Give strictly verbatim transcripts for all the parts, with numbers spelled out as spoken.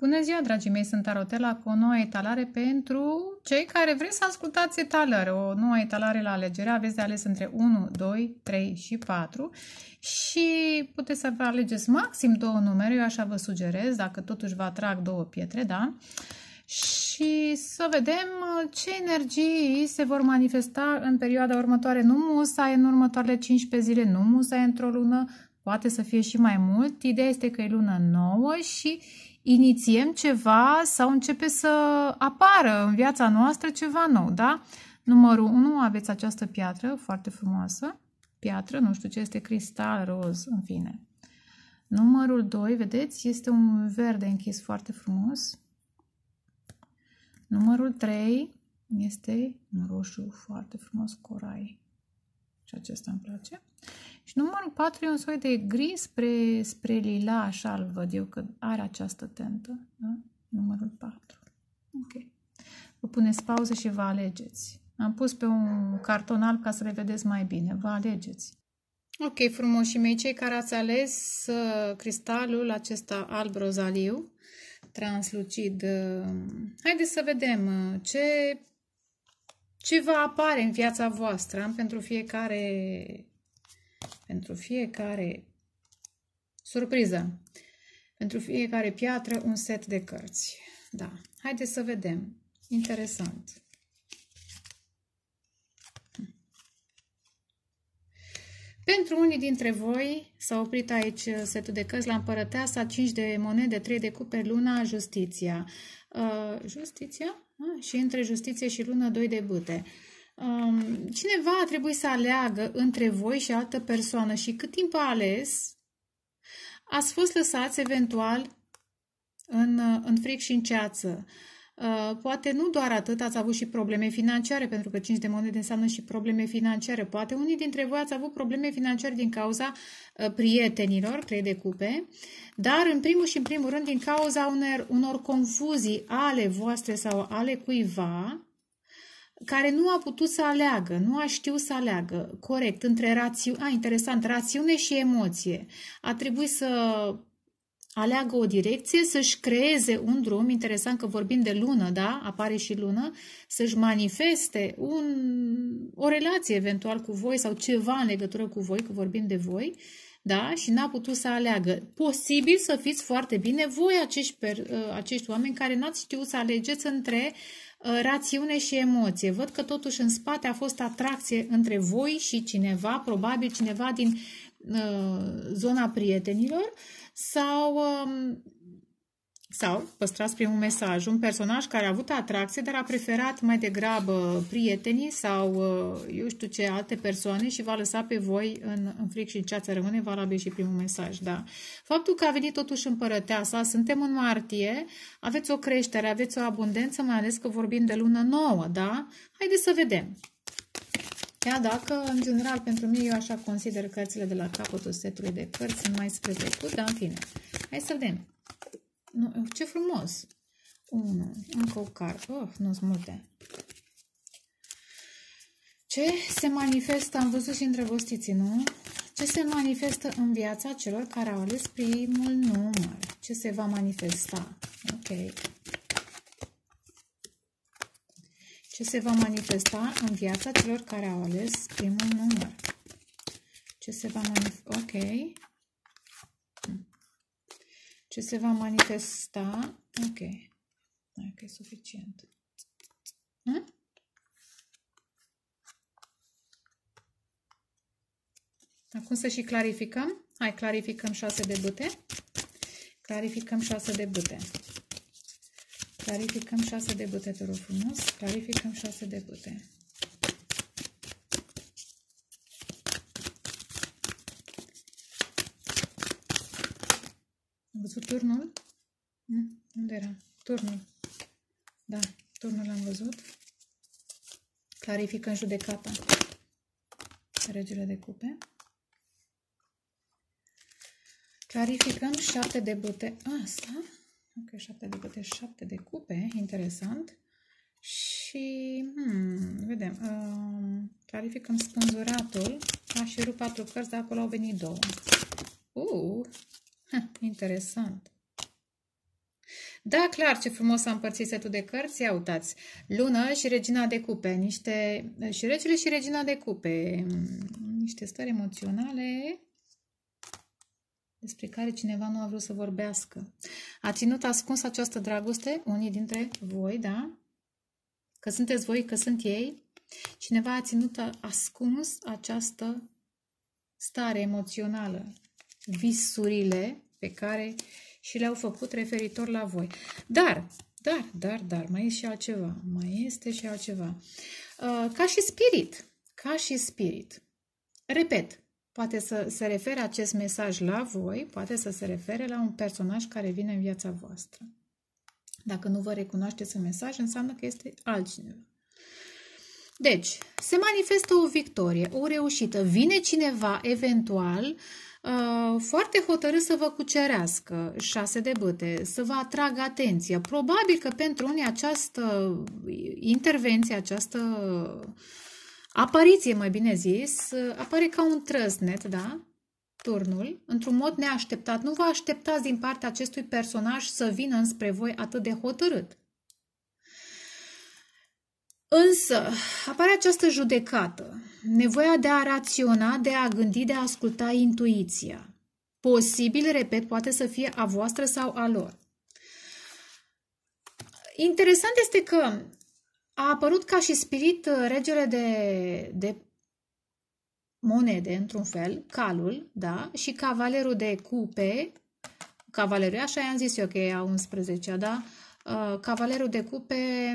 Bună ziua, dragii mei! Sunt Tarotela cu o nouă etalare pentru cei care vreți să ascultați etalare. O nouă etalare la alegere. Aveți de ales între unu, doi, trei și patru și puteți să vă alegeți maxim două numere. Eu așa vă sugerez, dacă totuși vă atrag două pietre, da? Și să vedem ce energii se vor manifesta în perioada următoare. Nu musai în următoarele cincisprezece zile, nu musai într-o lună, poate să fie și mai mult. Ideea este că e lună nouă și inițiem ceva sau începe să apară în viața noastră ceva nou, da? Numărul unu, aveți această piatră foarte frumoasă. Piatră, nu știu ce este, cristal, roz, în fine. Numărul doi, vedeți, este un verde închis foarte frumos. Numărul trei este un roșu foarte frumos, corai. Și acesta îmi place. Și numărul patru e un soi de gri spre, spre lila, așa îl văd eu, că are această tentă. Da? Numărul patru. Ok. Vă puneți pauză și vă alegeți. Am pus pe un carton alb ca să le vedeți mai bine. Vă alegeți. Ok, frumoși mei, cei care ați ales uh, cristalul acesta alb rozaliu, translucid. Uh, haideți să vedem uh, ce, ce va apare în viața voastră. Am pentru fiecare... Pentru fiecare surpriză, pentru fiecare piatră, un set de cărți. Da, haideți să vedem. Interesant. Pentru unii dintre voi s-a oprit aici setul de cărți la Împărăteasa, cinci de monede, trei de cupe, luna, justiția. Uh, justiția? Ah, și între justiție și lună, doi de bâte. Cineva a trebuit să aleagă între voi și altă persoană și cât timp a ales, ați fost lăsați eventual în, în fric și în ceață. Poate nu doar atât, ați avut și probleme financiare, pentru că cinci de monede înseamnă și probleme financiare. Poate unii dintre voi ați avut probleme financiare din cauza prietenilor, trei de cupe, dar în primul și în primul rând din cauza unor, unor confuzii ale voastre sau ale cuiva, care nu a putut să aleagă, nu a știut să aleagă corect între rațiune, a, interesant, rațiune și emoție. A trebuit să aleagă o direcție, să-și creeze un drum, interesant că vorbim de lună, da, apare și lună, să-și manifeste un, o relație eventual cu voi sau ceva în legătură cu voi, că vorbim de voi, da, și n-a putut să aleagă. Posibil să fiți foarte bine voi acești, per, acești oameni care n-ați știut să alegeți între rațiune și emoție. Văd că totuși în spate a fost atracție între voi și cineva, probabil cineva din uh, zona prietenilor sau, um, sau, păstrați primul mesaj, un personaj care a avut atracție, dar a preferat mai degrabă prietenii sau uh, eu știu ce alte persoane și va lăsa pe voi în, în fric și în ceață. Rămâne valabil și primul mesaj, da. Faptul că a venit totuși Împărăteasa, suntem în martie, aveți o creștere, aveți o abundență, mai ales că vorbim de lună nouă, da? Haideți să vedem. Ia dacă, în general, pentru mine, eu așa consider cărțile de la capătul setului de cărți, sunt mai spre trecut, dar în fine. Hai să vedem. Nu, ce frumos! Unu, încă o carte. Oh, nu sunt multe. Ce se manifestă, am văzut și îndrăgostiții, nu? Ce se manifestă în viața celor care au ales primul număr? Ce se va manifesta? Ok. Ce se va manifesta în viața celor care au ales primul număr? Ce se va manifesta? Ok. Ce se va manifesta? Ok. Hai că e suficient. Hm? Acum să și clarificăm. Hai, clarificăm șase de bâte. Clarificăm șase de bâte. Clarificăm șase de bâte, te rog frumos. Clarificăm șase de bâte. Am văzut turnul? Unde era? Turnul. Da, turnul l-am văzut. Clarificăm judecata. Regele de cupe. Clarificăm șapte de bâte. Asta. Ok, șapte de bâte, șapte de cupe. Interesant. Și, hmm, vedem. Uh, clarificăm spânzuratul. A și rupt patru cărți, de acolo au venit două. Uh, ha, interesant. Da, clar, ce frumos a împărțit setul de cărți. Ia uitați, Lună și Regina de Cupe, niște, și Regele și Regina de Cupe, niște stări emoționale despre care cineva nu a vrut să vorbească. A ținut ascuns această dragoste, unii dintre voi, da? Că sunteți voi, că sunt ei. Cineva a ținut ascuns această stare emoțională, visurile pe care și le-au făcut referitor la voi. Dar, dar, dar, dar, mai este și altceva. Mai este și altceva. Ca și spirit, ca și spirit. Repet, poate să se refere acest mesaj la voi, poate să se refere la un personaj care vine în viața voastră. Dacă nu vă recunoașteți în mesaj, înseamnă că este altcineva. Deci, se manifestă o victorie, o reușită. Vine cineva, eventual, foarte hotărât să vă cucerească, șase de bâte, să vă atragă atenția. Probabil că pentru unii această intervenție, această apariție, mai bine zis, apare ca un trăsnet, da? Turnul, într-un mod neașteptat. Nu vă așteptați din partea acestui personaj să vină înspre voi atât de hotărât. Însă, apare această judecată, nevoia de a raționa, de a gândi, de a asculta intuiția. Posibil, repet, poate să fie a voastră sau a lor. Interesant este că a apărut ca și spirit regele de, de monede, într-un fel, calul, da? Și cavalerul de cupe, cavalerul, așa i-am zis eu că e a unsprezecea, da? Uh, cavalerul de cupe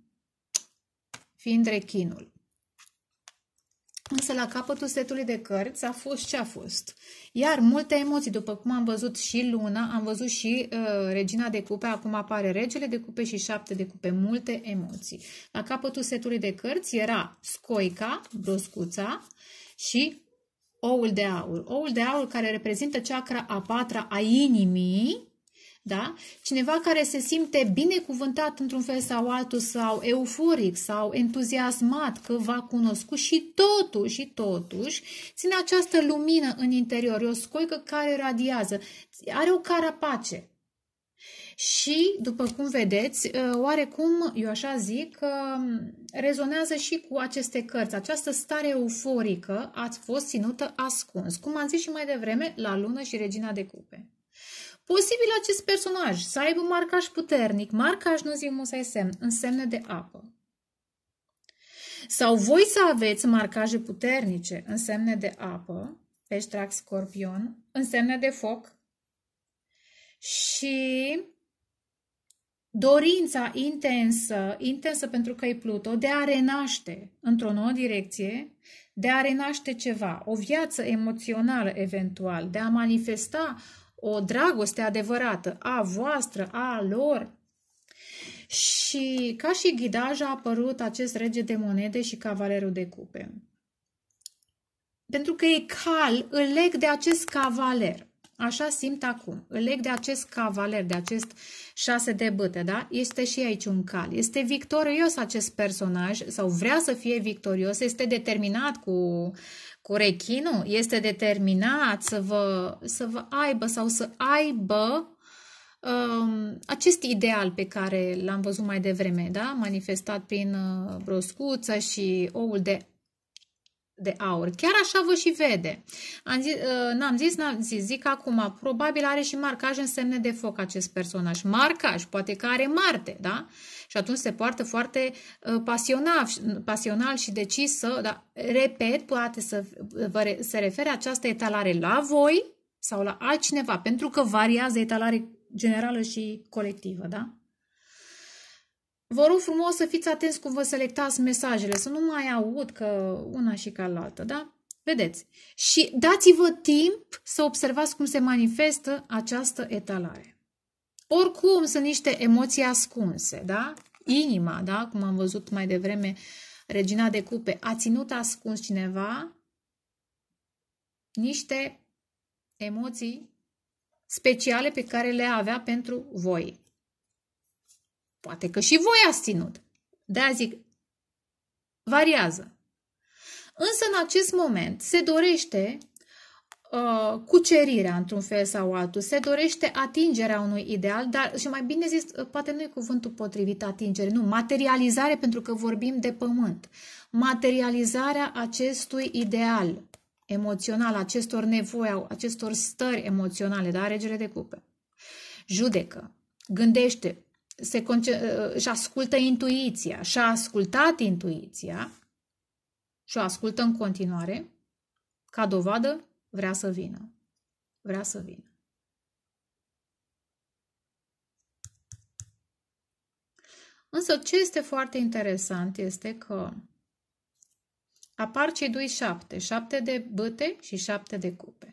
fiind rechinul. Însă la capătul setului de cărți a fost ce a fost. Iar multe emoții, după cum am văzut și Luna, am văzut și uh, Regina de Cupe, acum apare Regele de Cupe și șapte de Cupe, multe emoții. La capătul setului de cărți era scoica, broscuța și oul de aur. Oul de aur care reprezintă chakra a patra a inimii, da? Cineva care se simte binecuvântat într-un fel sau altul sau euforic sau entuziasmat că v-a cunoscut și totuși, și totuși ține această lumină în interior, e o scoică care radiază, are o carapace. Și, după cum vedeți, oarecum, eu așa zic, rezonează și cu aceste cărți. Această stare euforică a fost ținută ascuns, cum am zis și mai devreme, la Lună și Regina de Cupe. Posibil acest personaj să aibă marcaj puternic, marcaj nu zic musai semn, în semne de apă. Sau voi să aveți marcaje puternice în semne de apă, pești, drac, scorpion, în semne de foc și dorința intensă, intensă pentru că e Pluto, de a renaște într-o nouă direcție, de a renaște ceva, o viață emoțională eventual, de a manifesta o dragoste adevărată a voastră, a lor. Și ca și ghidaj a apărut acest rege de monede și cavalerul de cupe. Pentru că e cal, îl leg de acest cavaler. Așa simt acum. Îl leg de acest cavaler, de acest șase de bâte, da? Este și aici un cal. Este victorios acest personaj sau vrea să fie victorios, este determinat cu... cu rechinul, este determinat să vă, să vă aibă sau să aibă um, acest ideal pe care l-am văzut mai devreme, da? Manifestat prin uh, broscuță și oul de, de aur. Chiar așa vă și vede. Am zis, uh, n-am zis, n-am zis, zic acum, probabil are și marcaj în semne de foc acest personaj. Marcaj, poate că are Marte, da? Și atunci se poartă foarte uh, pasional, pasional și decis să, da, repet, poate să vă, se refere această etalare la voi sau la altcineva, pentru că variază etalare generală și colectivă, da? Vă rog frumos să fiți atenți cum vă selectați mesajele, să nu mai aud că una și ca altă, da? Vedeți? Și dați-vă timp să observați cum se manifestă această etalare. Oricum sunt niște emoții ascunse, da? Inima, da? Cum am văzut mai devreme, Regina de Cupe a ținut ascuns cineva niște emoții speciale pe care le avea pentru voi. Poate că și voi ați ținut. De-aia zic, variază. Însă în acest moment se dorește uh, cucerirea într-un fel sau altul, se dorește atingerea unui ideal, dar și mai bine zis, poate nu e cuvântul potrivit atingere, nu, materializare, pentru că vorbim de pământ. Materializarea acestui ideal emoțional, acestor nevoi, acestor stări emoționale, da, regele de cupe. Judecă, gândește, se își ascultă intuiția, și-a ascultat intuiția și o ascultă în continuare, ca dovadă, vrea să vină. Vrea să vină. Însă ce este foarte interesant este că apar cei doi șapte, șapte de bâte și șapte de cupe.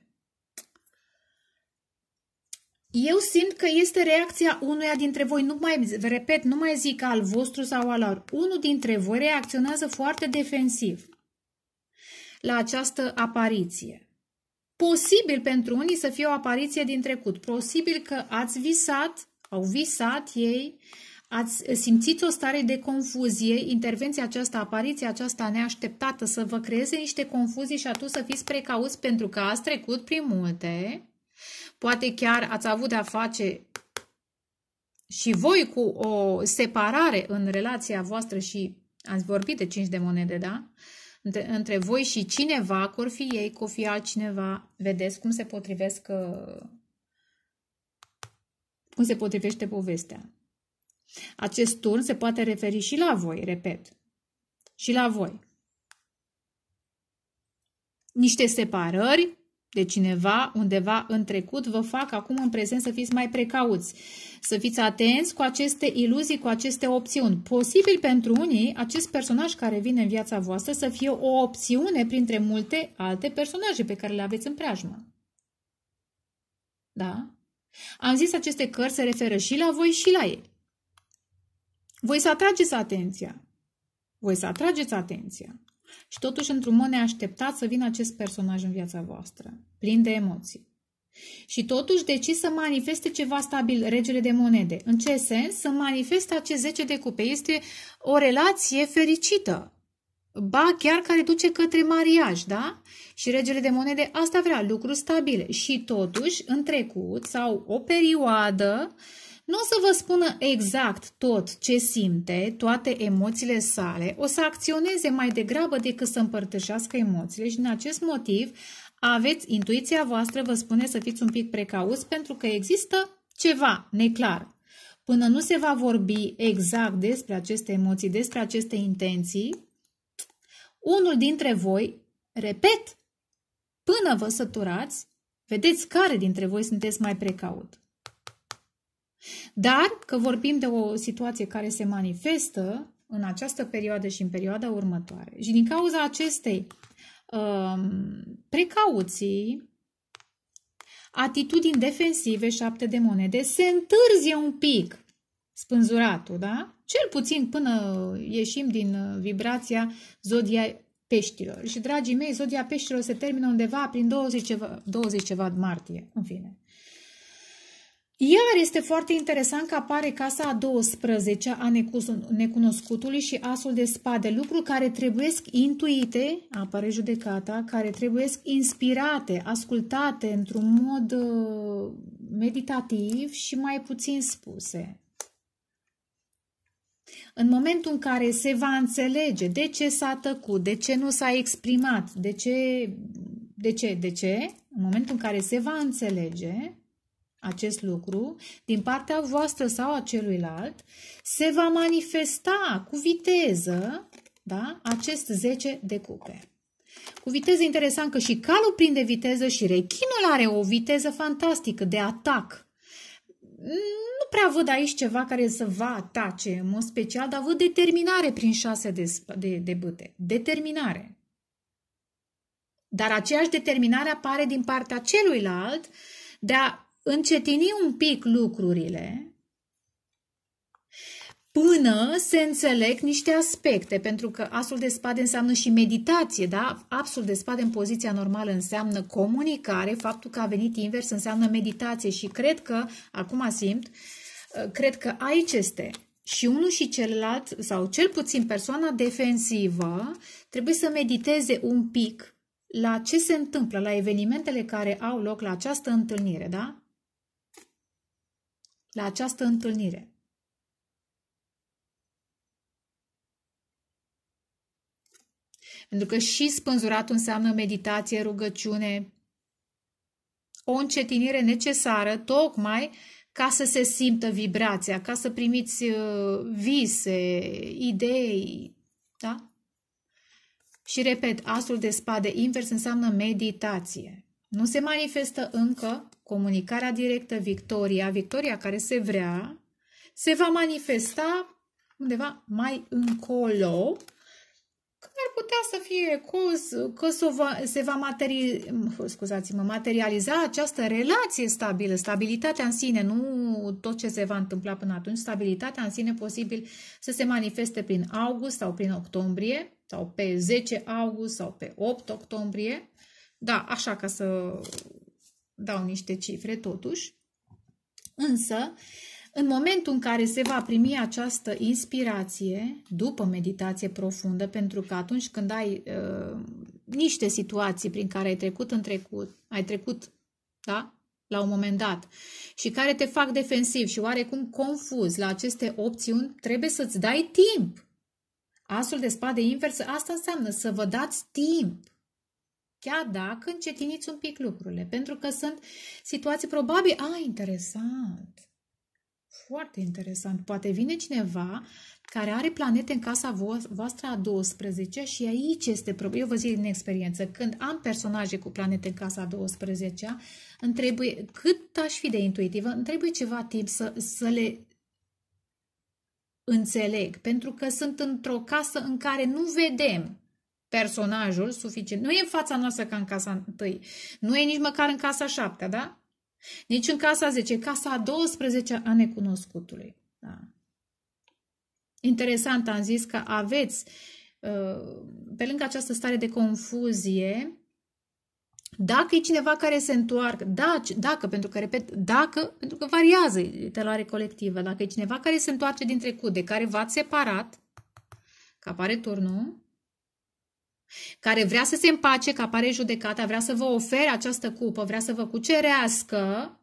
Eu simt că este reacția unuia dintre voi, nu mai, repet, nu mai zic al vostru sau al lor, unul dintre voi reacționează foarte defensiv la această apariție. Posibil pentru unii să fie o apariție din trecut, posibil că ați visat, au visat ei, ați simțit o stare de confuzie, intervenția aceasta, apariția aceasta neașteptată să vă creeze niște confuzii și atunci să fiți precauți pentru că ați trecut prin multe. Poate chiar ați avut de-a face și voi cu o separare în relația voastră și ați vorbit de cinci de monede, da? Între, între voi și cineva, că or fi ei, că or fi altcineva. Vedeți cum se potrivesc, cum se potrivește povestea. Acest turn se poate referi și la voi, repet, și la voi. Niște separări de cineva undeva în trecut vă fac acum în prezent să fiți mai precauți, să fiți atenți cu aceste iluzii, cu aceste opțiuni. Posibil pentru unii, acest personaj care vine în viața voastră să fie o opțiune printre multe alte personaje pe care le aveți în preajmă. Da? Am zis, aceste cărți se referă și la voi și la ei. Voi să atrageți atenția. Voi să atrageți atenția. Și totuși, într-un mod neașteptat, să vină acest personaj în viața voastră, plin de emoții. Și totuși decid să manifeste ceva stabil, regele de monede. În ce sens? Să manifeste acest zece de cupe. Este o relație fericită. Ba, chiar care duce către mariaj, da? Și regele de monede asta vrea, lucruri stabile. Și totuși, în trecut sau o perioadă, nu o să vă spună exact tot ce simte, toate emoțiile sale, o să acționeze mai degrabă decât să împărtășească emoțiile și din acest motiv aveți, intuiția voastră vă spune să fiți un pic precauți pentru că există ceva neclar. Până nu se va vorbi exact despre aceste emoții, despre aceste intenții, unul dintre voi, repet, până vă săturați, vedeți care dintre voi sunteți mai precaut. Dar că vorbim de o situație care se manifestă în această perioadă și în perioada următoare. Și din cauza acestei um, precauții, atitudini defensive, șapte de monede, se întârzie un pic spânzuratul, da? Cel puțin până ieșim din vibrația zodia peștilor. Și, dragii mei, zodia peștilor se termină undeva prin douăzeci ceva, douăzeci ceva martie, în fine. Iar este foarte interesant că apare casa a douăsprezecea a necunoscutului și asul de spade, lucruri care trebuiesc intuite, apare judecata, care trebuiesc inspirate, ascultate într-un mod meditativ și mai puțin spuse. În momentul în care se va înțelege de ce s-a tăcut, de ce nu s-a exprimat, de ce, de ce, de ce, în momentul în care se va înțelege acest lucru, din partea voastră sau a celuilalt, se va manifesta cu viteză, da, acest zece de cupe. Cu viteză, interesant că și calul prinde viteză și rechinul are o viteză fantastică de atac. Nu prea văd aici ceva care să vă atace în mod special, dar văd determinare prin șase de, de, de bâte. Determinare. Dar aceeași determinare apare din partea celuilalt de a încetini un pic lucrurile până se înțeleg niște aspecte, pentru că asul de spade înseamnă și meditație, da? Asul de spade în poziția normală înseamnă comunicare, faptul că a venit invers înseamnă meditație și cred că, acum simt, cred că aici este și unul și celălalt, sau cel puțin persoana defensivă, trebuie să mediteze un pic la ce se întâmplă, la evenimentele care au loc la această întâlnire, da? La această întâlnire. Pentru că și spânzuratul înseamnă meditație, rugăciune, o încetinire necesară tocmai ca să se simtă vibrația, ca să primiți vise, idei, da? Și repet, asul de spade invers înseamnă meditație. Nu se manifestă încă comunicarea directă, victoria, victoria care se vrea, se va manifesta undeva mai încolo, că ar putea să fie cos, că se va, se va materi, scuzați-mă, materializa această relație stabilă, stabilitatea în sine, nu tot ce se va întâmpla până atunci, stabilitatea în sine posibil să se manifeste prin august sau prin octombrie, sau pe zece august sau pe opt octombrie, da, așa ca să dau niște cifre totuși, însă în momentul în care se va primi această inspirație, după meditație profundă, pentru că atunci când ai uh, niște situații prin care ai trecut în trecut, ai trecut, da, la un moment dat, și care te fac defensiv și oarecum confuz la aceste opțiuni, trebuie să-ți dai timp. Asul de spade invers, asta înseamnă să vă dați timp. Chiar dacă încetiniți un pic lucrurile, pentru că sunt situații probabil, a, interesant, foarte interesant, poate vine cineva care are planete în casa voastră a douăsprezecea și aici este problema. Eu vă zic din experiență, când am personaje cu planete în casa a douăsprezecea, îmi trebuie, cât aș fi de intuitivă, îmi trebuie ceva timp să, să le înțeleg, pentru că sunt într-o casă în care nu vedem personajul suficient. Nu e în fața noastră ca în casa întâi. Nu e nici măcar în casa șaptea, da? Nici în casa zece, casa a douăsprezecea a necunoscutului. Da. Interesant, am zis că aveți, pe lângă această stare de confuzie, dacă e cineva care se întoarcă, da, dacă, pentru că, repet, dacă, pentru că variază teloare colectivă, dacă e cineva care se întoarce din trecut, de care v-ați separat, că apare turnul, care vrea să se împace, că apare judecata, vrea să vă ofere această cupă, vrea să vă cucerească,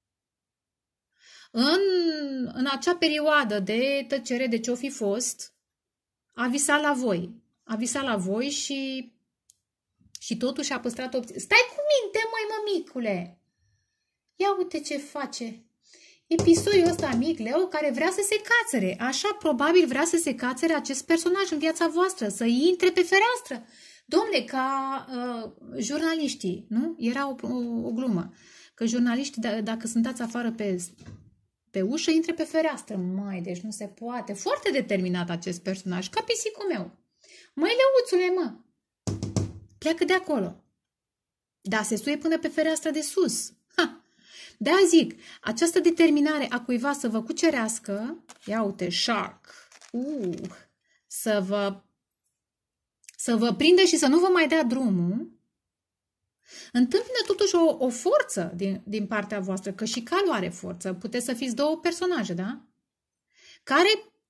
în, în acea perioadă de tăcere, de ce-o fi fost, a visat la voi. A visat la voi și, și totuși a păstrat opții. Stai cu minte, măi, mămicule! Ia uite ce face episodul ăsta mic, Leo, care vrea să se cațere. Așa probabil vrea să se cațere acest personaj în viața voastră, să intre pe fereastră. Dom'le, ca uh, jurnaliștii, nu? Era o, o, o glumă. Că jurnaliștii, d- dacă sunt dați afară pe, pe ușă, intre pe fereastră. Mai, deci nu se poate. Foarte determinat acest personaj, ca pisicul meu. Măi, Leuțule, mă, pleacă de acolo. Da, se suie până pe fereastra de sus. Ha! De-aia zic, această determinare a cuiva să vă cucerească, ia uite, shark, uh, să vă, să vă prindă și să nu vă mai dea drumul, întâmpină totuși o, o forță din, din partea voastră, că și calul are forță. Puteți să fiți două personaje, da? Care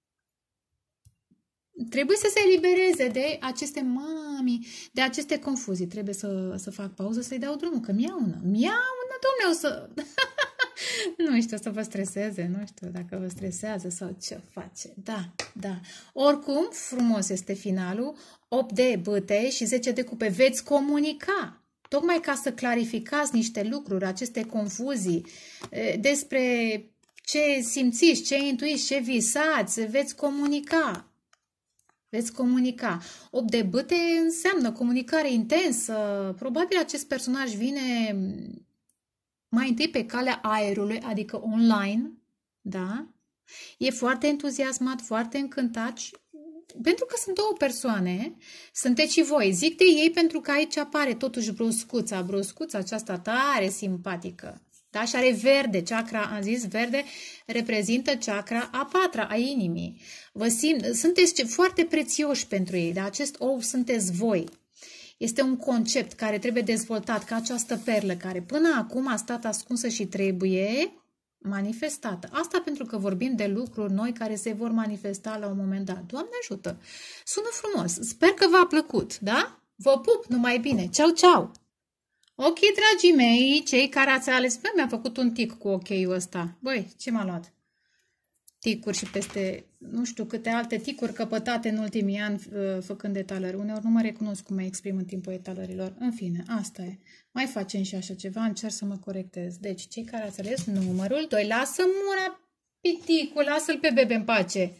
trebuie să se elibereze de aceste mami, de aceste confuzii. Trebuie să, să fac pauză, să-i dau drumul, că miaună. Miaună, dom'le, o să... Nu știu, să vă streseze, nu știu dacă vă stresează sau ce face. Da, da. Oricum, frumos este finalul. opt de bâte și zece de cupe. Veți comunica. Tocmai ca să clarificați niște lucruri, aceste confuzii despre ce simțiți, ce intuiți, ce visați. Veți comunica. Veți comunica. opt de bâte înseamnă comunicare intensă. Probabil acest personaj vine mai întâi pe calea aerului, adică online, da? E foarte entuziasmat, foarte încântat și, pentru că sunt două persoane, sunteți și voi. Zic de ei pentru că aici apare totuși broscuța, broscuța aceasta tare simpatică. Da? Și are verde, chakra, am zis, verde reprezintă chakra a patra, a inimii. Vă simt, sunteți foarte prețioși pentru ei, da? Acest ou sunteți voi. Este un concept care trebuie dezvoltat ca această perlă care până acum a stat ascunsă și trebuie manifestată. Asta pentru că vorbim de lucruri noi care se vor manifesta la un moment dat. Doamne ajută! Sună frumos! Sper că v-a plăcut, da? Vă pup, numai bine. Ceau, ceau! Ok, dragii mei, cei care ați ales... Băi, mi-a făcut un tic cu ok-ul ăsta. Băi, ce m-a luat? Ticuri și peste nu știu câte alte ticuri căpătate în ultimii ani făcând etalări. Uneori nu mă recunosc cum mă exprim în timpul etalărilor. În fine, asta e. Mai facem și așa ceva, încerc să mă corectez. Deci, cei care ați ales numărul doi, lasă mura piticul, lasă-l pe bebe în pace.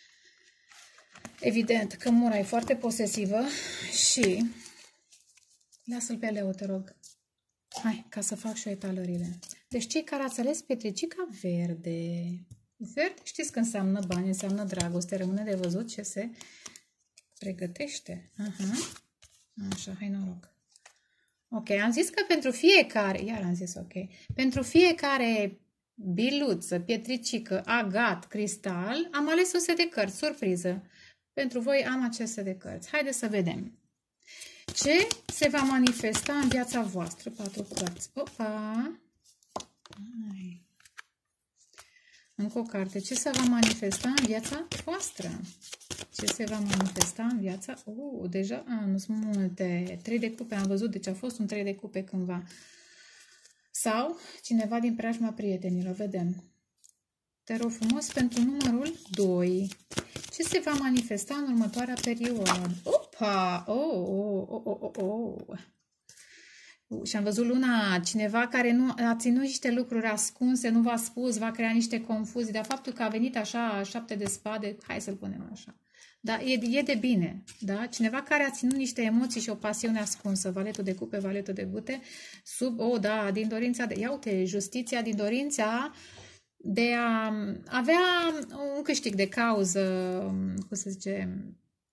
Evident că mura e foarte posesivă și lasă-l pe Leo, te rog. Hai, ca să fac și eu etalările. Deci, cei care ați ales petricica verde... Verde, știți că înseamnă bani, înseamnă dragoste, rămâne de văzut ce se pregătește. Aha. Așa, hai noroc. Ok, am zis că pentru fiecare, iar am zis ok, pentru fiecare biluță, pietricică, agat, cristal, am ales o set de cărți, surpriză. Pentru voi am acest set de cărți. Haideți să vedem. Ce se va manifesta în viața voastră? Patru cărți. Opa! Hai. Încă o carte. Ce se va manifesta în viața voastră? Ce se va manifesta în viața... Uh, deja, a, nu sunt multe. Trei de cupe am văzut, deci a fost un trei de cupe cândva. Sau cineva din preajma prietenilor. Vedem. Te rog frumos pentru numărul doi. Ce se va manifesta în următoarea perioadă? Opa! Oh, oh, oh, oh, oh, oh. Și am văzut luna, cineva care nu a ținut niște lucruri ascunse, nu v-a spus, va crea niște confuzii, dar faptul că a venit așa șapte de spade, hai să-l punem așa. Da, e, e de bine, da? Cineva care a ținut niște emoții și o pasiune ascunsă, valetul de cupe, valetul de bute, sub, oh, da, din dorința de, ia uite, justiția, din dorința de a avea un câștig de cauză, cum să zice,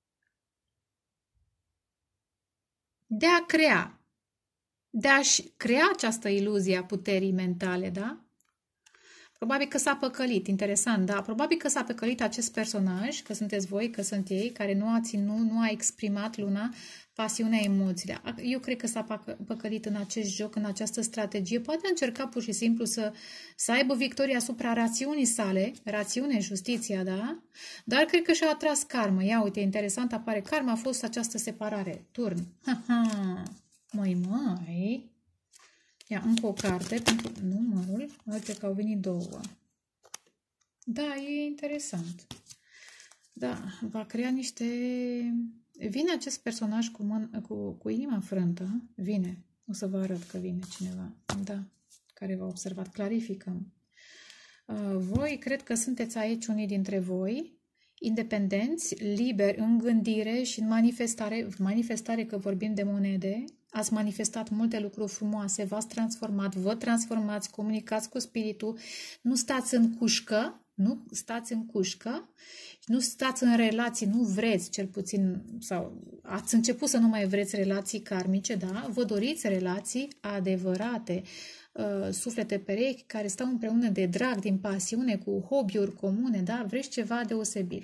de a crea. De a-și crea această iluzie a puterii mentale, da? Probabil că s-a păcălit, interesant, da? Probabil că s-a păcălit acest personaj, că sunteți voi, că sunt ei, care nu a ținut, nu a exprimat luna pasiunea, emoțiile. Eu cred că s-a păcălit în acest joc, în această strategie. Poate a încercat pur și simplu să, să aibă victoria asupra rațiunii sale, rațiune, justiția, da? Dar cred că și-a atras karmă. Ia uite, interesant apare karma, a fost această separare. Turn. Ha, ha. Măi, măi, ia încă o carte pentru numărul, uite că au venit două. Da, e interesant. Da, va crea niște... Vine acest personaj cu, mân... cu, cu inima frântă, vine, o să vă arăt că vine cineva, da, care v-a observat, clarificăm. Voi, cred că sunteți aici unii dintre voi, independenți, liberi în gândire și în manifestare, manifestare că vorbim de monede, ați manifestat multe lucruri frumoase, v-ați transformat, vă transformați, comunicați cu spiritul, nu stați în cușcă, nu stați în cușcă, nu stați în relații, nu vreți cel puțin, sau ați început să nu mai vreți relații karmice, da? Vă doriți relații adevărate, suflete perechi care stau împreună de drag, din pasiune, cu hobby-uri comune, da? Vreți ceva deosebit.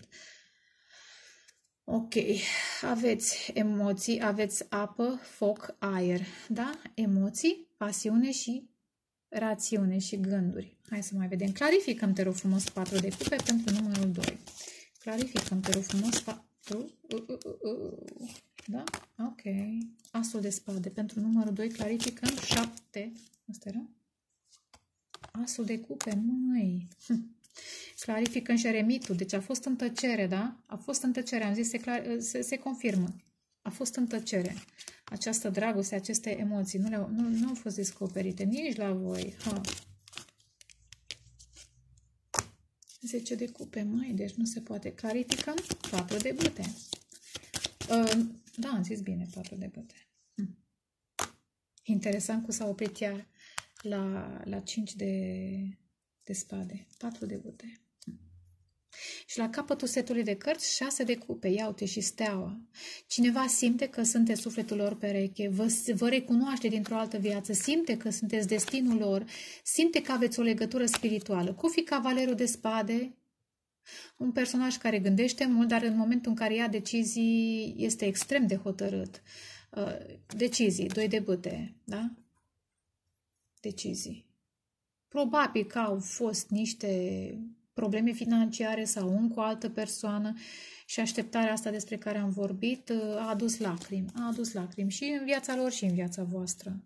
Ok, aveți emoții, aveți apă, foc, aer, da? Emoții, pasiune și rațiune și gânduri. Hai să mai vedem. Clarificăm, te rog frumos, patru de cupe pentru numărul doi. Clarificăm, te rog frumos, patru. Uh, uh, uh, uh. Da? Ok. Asul de spade pentru numărul doi. Clarificăm șapte. Asta era? Asul de cupe, măi. Hm. Clarificăm și eremitul. Deci a fost în tăcere, da? A fost în tăcere. Am zis, se, clar, se, se confirmă. A fost în tăcere. Această dragoste, aceste emoții nu, le-au, nu, nu au fost descoperite nici la voi. Ha. zece de cupe, mai, deci nu se poate. Clarificăm patru de bute. Uh, da, am zis bine, patru de bute. Hm. Interesant cum s-a oprit iar la, la cinci de, de spade. patru de bute. Hm. Și la capătul setului de cărți, șase de cupe. Ia uite și steaua. Cineva simte că sunteți sufletul lor pereche, vă, vă recunoaște dintr-o altă viață, simte că sunteți destinul lor, simte că aveți o legătură spirituală. Cu fi cavalerul de spade, un personaj care gândește mult, dar în momentul în care ia decizii este extrem de hotărât. Decizii, doi de bâte, da? Decizii. Probabil că au fost niște probleme financiare sau un cu o altă persoană și așteptarea asta despre care am vorbit a adus lacrimi. A adus lacrimi și în viața lor și în viața voastră.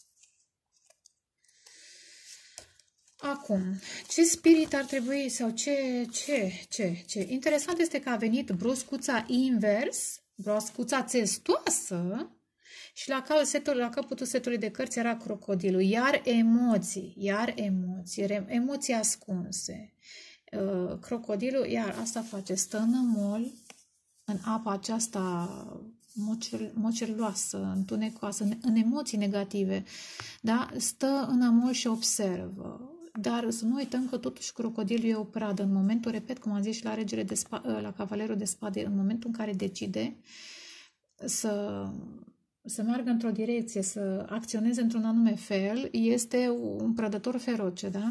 Acum, ce spirit ar trebui sau ce, ce, ce, ce? Interesant este că a venit broscuța invers, broscuța țestoasă și la, setul, la capătul setului de cărți era crocodilul. Iar emoții, iar emoții, emoții ascunse. Uh, crocodilul, iar asta face, stă în nămol, în apa aceasta mocel, moceloasă, întunecoasă, în, în emoții negative, da? Stă în amol și observă. Dar să nu uităm că totuși crocodilul e o pradă. În momentul, repet, cum am zis și la, regele de spa, la cavalerul de spade, în momentul în care decide să, să meargă într-o direcție, să acționeze într-un anume fel, este un prădător feroce, da?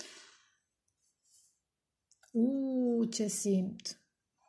Uuu, ce simt!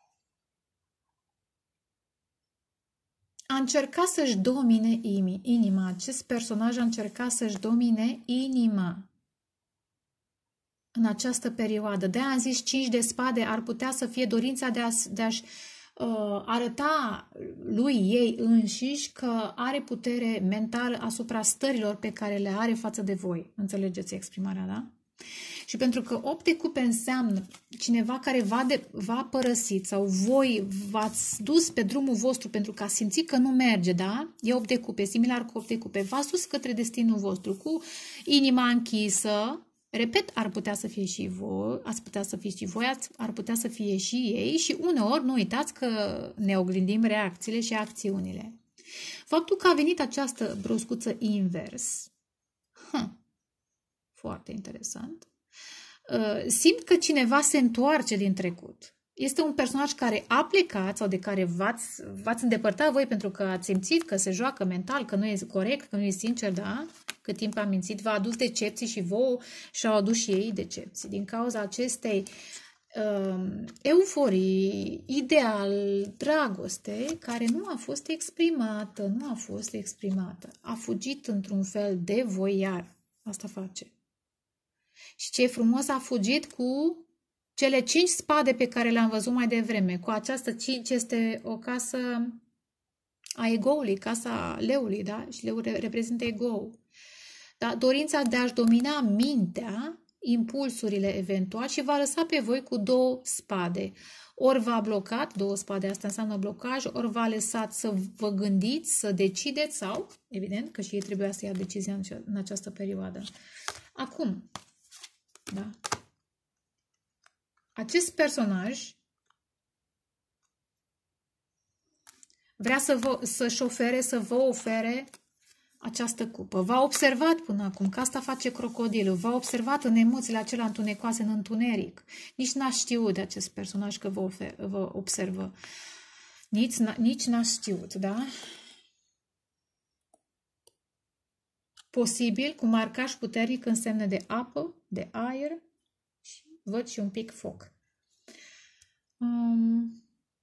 A încercat să-și domine inima. Acest personaj a încercat să-și domine inima în această perioadă. De-aia am zis cinci de spade, ar putea să fie dorința de, a, de a-și uh, arăta lui ei înșiși că are putere mentală asupra stărilor pe care le are față de voi. Înțelegeți exprimarea, da? Și pentru că opt de cupe înseamnă cineva care v-a, de, v-a părăsit sau voi v-ați dus pe drumul vostru pentru că ați simțit că nu merge, da? E opt de cupe, similar cu opt de cupe. V-ați dus către destinul vostru cu inima închisă. Repet, ar putea să fie și voi, ați putea să fiți și voi, ar putea să fie și ei și uneori nu uitați că ne oglindim reacțiile și acțiunile. Faptul că a venit această broscuță invers, huh, foarte interesant, simt că cineva se întoarce din trecut. Este un personaj care a plecat sau de care v-ați, v-ați îndepărtat voi pentru că ați simțit că se joacă mental, că nu e corect, că nu e sincer, da? Cât timp am mințit, v-a adus decepții și vouă și-au adus și ei decepții. Din cauza acestei um, euforii, ideal, dragoste, care nu a fost exprimată, nu a fost exprimată. A fugit într-un fel de voi, iar asta face. Și ce e frumos, a fugit cu cele cinci spade pe care le-am văzut mai devreme. Cu această cinci este o casă a egoului, casa leului, da? Și leul reprezintă ego-ul. Da? Dorința de a-și domina mintea, impulsurile eventual și va lăsa pe voi cu două spade. Ori v-a blocat, două spade, asta înseamnă blocaj, ori v-a lăsat să vă gândiți, să decideți sau, evident, că și ei trebuia să ia decizia în această perioadă. Acum, da? Acest personaj vrea să vă, să-și ofere, să vă ofere această cupă. V-a observat până acum, că asta face crocodilul. V-a observat în emoțiile acelea întunecoase, în întuneric. Nici n-a știut de acest personaj că vă, ofer, vă observă. Nici, nici n-a știut, da? Posibil, cu marcaj puternic în semne de apă, de aer și văd și un pic foc. Um,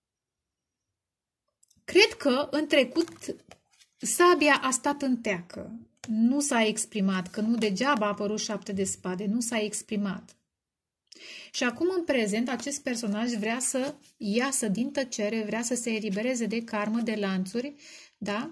cred că în trecut sabia a stat în teacă. Nu s-a exprimat, că nu degeaba a apărut șapte de spade, nu s-a exprimat. Și acum în prezent acest personaj vrea să iasă din tăcere, vrea să se elibereze de karmă, de lanțuri, da?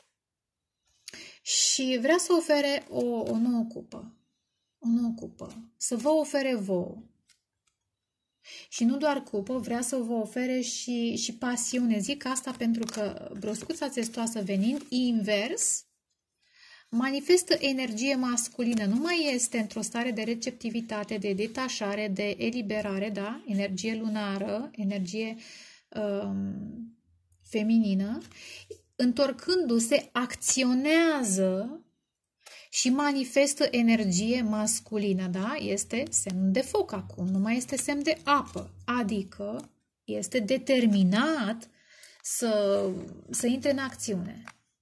Și vrea să ofere o, o nouă cupă. O nouă cupă. Să vă ofere vouă. Și nu doar cupă, vrea să vă ofere și, și pasiune. Zic asta pentru că broscuța țestoasă venind invers manifestă energie masculină. Nu mai este într-o stare de receptivitate, de detașare, de eliberare, da? Energie lunară, energie um, feminină. Întorcându-se, acționează și manifestă energie masculină, da? Este semn de foc acum, nu mai este semn de apă, adică este determinat să, să intre în acțiune.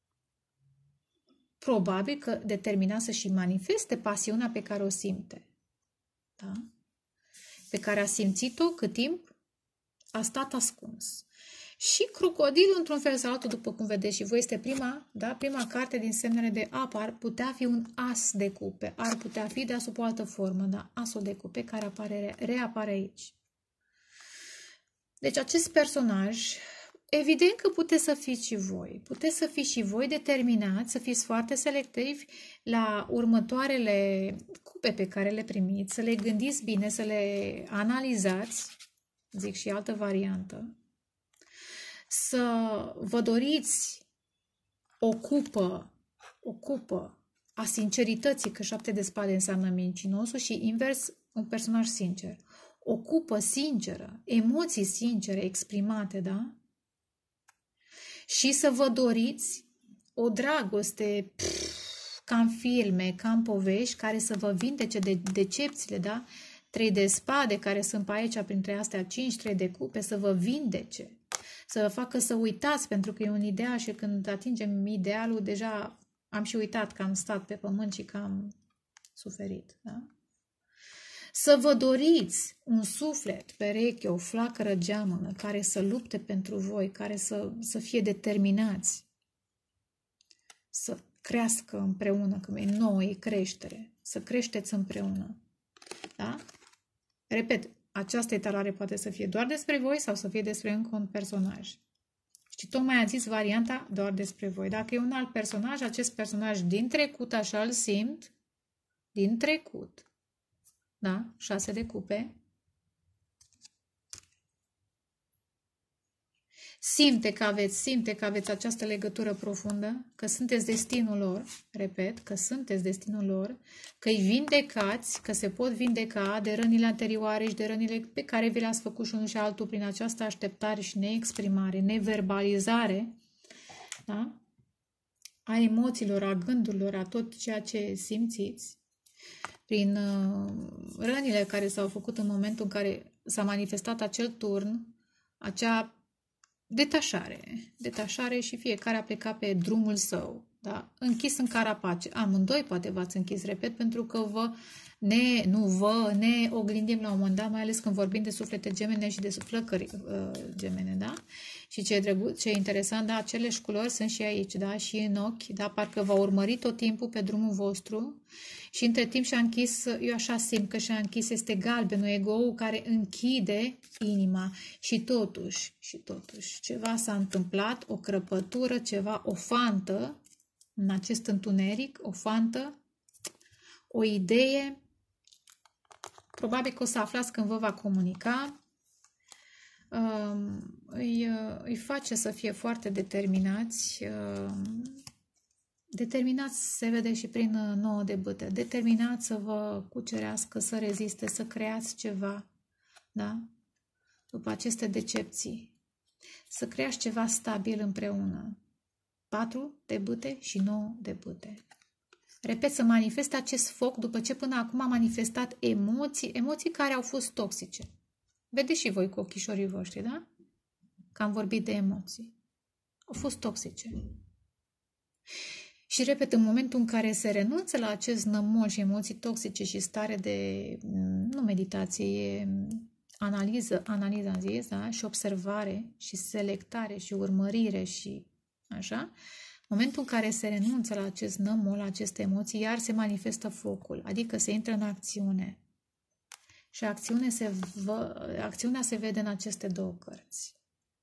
Probabil că determinat să și manifeste pasiunea pe care o simte, da? Pe care a simțit-o cât timp a stat ascuns. Și crocodilul, într-un fel sau altul, după cum vedeți și voi, este prima, da? Prima carte din semnele de apă. Ar putea fi un as de cupe, ar putea fi de sub o altă formă, da? Asul de cupe care apare, reapare aici. Deci acest personaj, evident că puteți să fiți și voi. Puteți să fiți și voi determinați, să fiți foarte selectivi la următoarele cupe pe care le primiți, să le gândiți bine, să le analizați, zic și altă variantă, să vă doriți o cupă, o cupă a sincerității, că șapte de spade înseamnă mincinosul și invers un personaj sincer. O cupă sinceră, emoții sincere exprimate, da? Și să vă doriți o dragoste pf, ca în filme, ca în povești, care să vă vindece de decepțiile, da? Trei de spade care sunt pe aici, printre astea cinci, trei de cupe, să vă vindece, să vă facă să uitați, pentru că e un ideal și când atingem idealul, deja am și uitat că am stat pe pământ și că am suferit, da? Să vă doriți un suflet pereche, o flacără geamănă, care să lupte pentru voi, care să, să fie determinați, să crească împreună, că e nouă, e creștere, să creșteți împreună. Da? Repet, această etalare poate să fie doar despre voi sau să fie despre încă un personaj. Și tocmai a zis varianta doar despre voi. Dacă e un alt personaj, acest personaj din trecut, așa îl simt, din trecut, da? Șase de cupe. Simte că aveți, simte că aveți această legătură profundă, că sunteți destinul lor, repet, că sunteți destinul lor, că îi vindecați, că se pot vindeca de rănile anterioare și de rănile pe care vi le-ați făcut și unul și altul prin această așteptare și neexprimare, neverbalizare, da? A emoțiilor, a gândurilor, a tot ceea ce simțiți, prin uh, rănile care s-au făcut în momentul în care s-a manifestat acel turn, acea detașare, detașare și fiecare a plecat pe drumul său, da? Închis în carapace. Amândoi poate v-ați închis, repet, pentru că vă ne, nu vă, ne oglindim la un moment dat, mai ales când vorbim de suflete gemene și de flăcări uh, gemene, da? Și ce e drăguț, ce e interesant, da, aceleși culori sunt și aici, da? Și în ochi, da? Parcă v-a urmărit tot timpul pe drumul vostru și între timp și-a închis, eu așa simt că și-a închis, este galbenul, ego-ul care închide inima și totuși, și totuși, ceva s-a întâmplat, o crăpătură, ceva, o fantă în acest întuneric, o fantă, o idee, probabil că o să aflați când vă va comunica, îi, îi face să fie foarte determinați, determinați se vede și prin nouă de bâte, determinați să vă cucerească, să reziste, să creați ceva, da? După aceste decepții, să creați ceva stabil împreună. Patru de bâte și nouă de bâte. Repet, să manifeste acest foc după ce până acum a manifestat emoții, emoții care au fost toxice. Vedeți și voi cu ochișorii voștri, da? Că am vorbit de emoții. Au fost toxice. Și repet, în momentul în care se renunță la acest nămol și emoții toxice și stare de, nu meditație, e analiză, analiză am zis, da? Și observare și selectare și urmărire și așa, în momentul în care se renunță la acest nămol, la aceste emoții, iar se manifestă focul, adică se intră în acțiune. Și acțiune se vă, acțiunea se vede în aceste două cărți.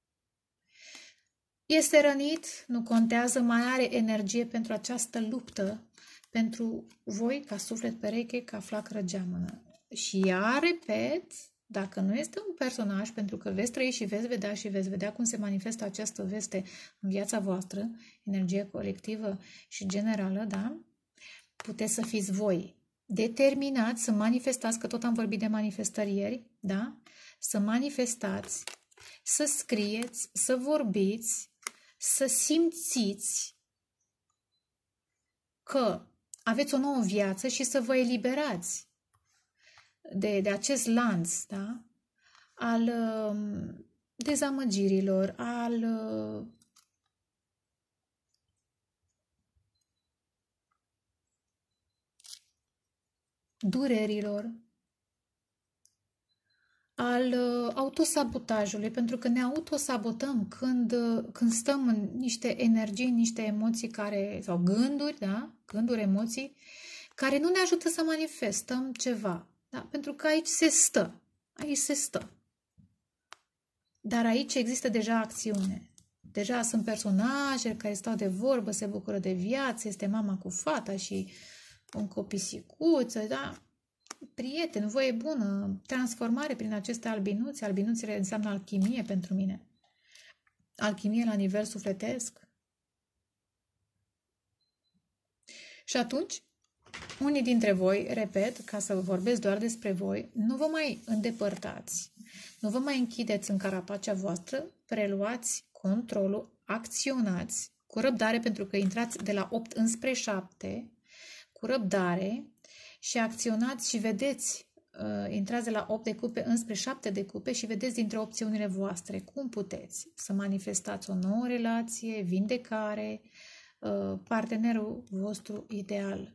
Este rănit, nu contează, mai are energie pentru această luptă, pentru voi ca suflet pereche, ca flacără geamănă. Și ea, repet, dacă nu este un personaj, pentru că veți trăi și veți vedea și veți vedea cum se manifestă această veste în viața voastră, energie colectivă și generală, da? Puteți să fiți voi determinați să manifestați, că tot am vorbit de manifestări ieri, da? Să manifestați, să scrieți, să vorbiți, să simțiți că aveți o nouă viață și să vă eliberați de, de acest lanț, da? Al uh, dezamăgirilor, al uh, durerilor, al uh, autosabotajului, pentru că ne autosabotăm când, uh, când stăm în niște energii, în niște emoții care, sau gânduri, da? Gânduri, emoții, care nu ne ajută să manifestăm ceva. Da? Pentru că aici se stă. Aici se stă. Dar aici există deja acțiune. Deja sunt personaje care stau de vorbă, se bucură de viață, este mama cu fata și un copisicuță, da? Prieten, voie bună, transformare prin aceste albinuțe. Albinuțele înseamnă alchimie pentru mine. Alchimie la nivel sufletesc. Și atunci, unii dintre voi, repet, ca să vorbesc doar despre voi, nu vă mai îndepărtați, nu vă mai închideți în carapacea voastră, preluați controlul, acționați cu răbdare, pentru că intrați de la opt înspre șapte, cu răbdare, și acționați și vedeți, uh, intrați de la opt de cupe înspre șapte de cupe și vedeți dintre opțiunile voastre cum puteți să manifestați o nouă relație, vindecare, uh, partenerul vostru ideal.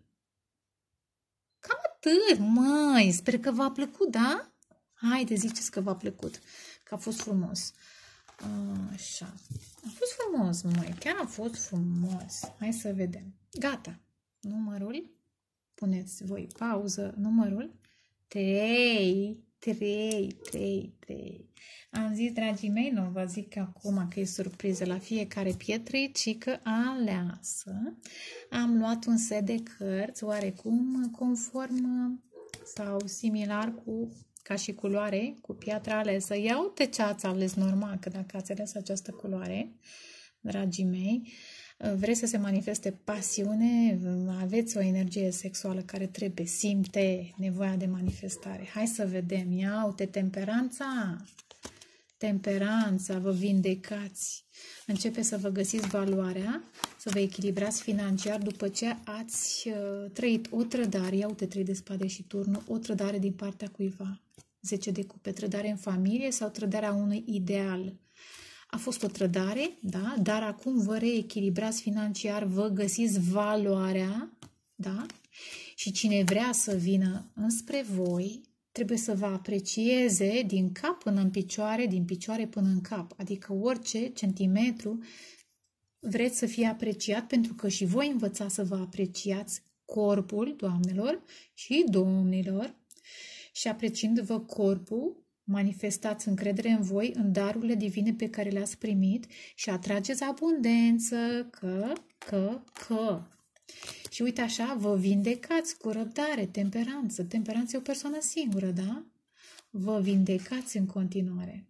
Cam atât, măi, sper că v-a plăcut, da? Haide, ziceți că v-a plăcut, că a fost frumos. Așa, a fost frumos, măi, chiar a fost frumos. Hai să vedem. Gata, numărul. Puneți voi pauză, numărul trei, trei, trei, trei. Am zis, dragii mei, nu vă zic acum că e surpriză la fiecare pietricică aleasă. Am luat un set de cărți, oarecum conform sau similar cu, ca și culoare, cu piatra alesă. Ia uite ce ați ales normal, că dacă ați ales această culoare, dragii mei, vreți să se manifeste pasiune, aveți o energie sexuală care trebuie, simte nevoia de manifestare. Hai să vedem. Ia uite, temperanța. Temperanța, vă vindecați. Începe să vă găsiți valoarea, să vă echilibrați financiar după ce ați uh, trăit o trădare. Ia uite, trei de spade și turnul, o trădare din partea cuiva. zece de cupe, trădare în familie sau trădarea unui ideal. A fost o trădare, da? Dar acum vă reechilibrați financiar, vă găsiți valoarea, da? Și cine vrea să vină înspre voi, trebuie să vă aprecieze din cap până în picioare, din picioare până în cap. Adică orice centimetru vreți să fie apreciat, pentru că și voi învățați să vă apreciați corpul, doamnelor și domnilor, și apreciindu-vă corpul, manifestați încredere în voi, în darurile divine pe care le-ați primit și atrageți abundență, că, că, că. Și uite așa, vă vindecați cu răbdare, temperanță. Temperanță e o persoană singură, da? Vă vindecați în continuare.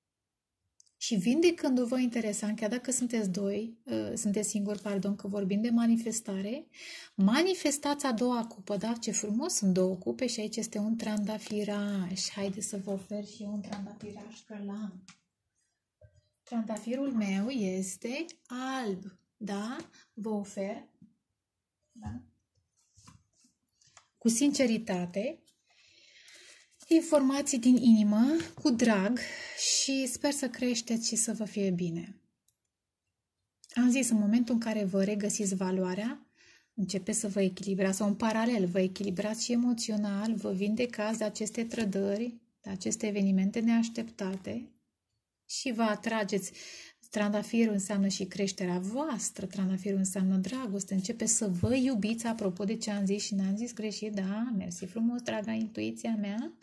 Și vindecându-vă interesant, chiar dacă sunteți doi, uh, sunteți singuri, pardon, că vorbim de manifestare, manifestați a doua cupă, da? Ce frumos, sunt două cupe și aici este un trandafiraș. Haideți să vă ofer și eu un trandafiraș că l-am. Trandafirul meu este alb, da? Vă ofer, da? Cu sinceritate, informații din inimă, cu drag, și sper să creșteți și să vă fie bine. Am zis, în momentul în care vă regăsiți valoarea, începeți să vă echilibrați, sau în paralel, vă echilibrați și emoțional, vă vindecați de aceste trădări, de aceste evenimente neașteptate și vă atrageți. Trandafirul înseamnă și creșterea voastră, trandafirul înseamnă dragoste, începeți să vă iubiți, apropo de ce am zis și n-am zis greșit, da, mersi frumos, draga intuiția mea,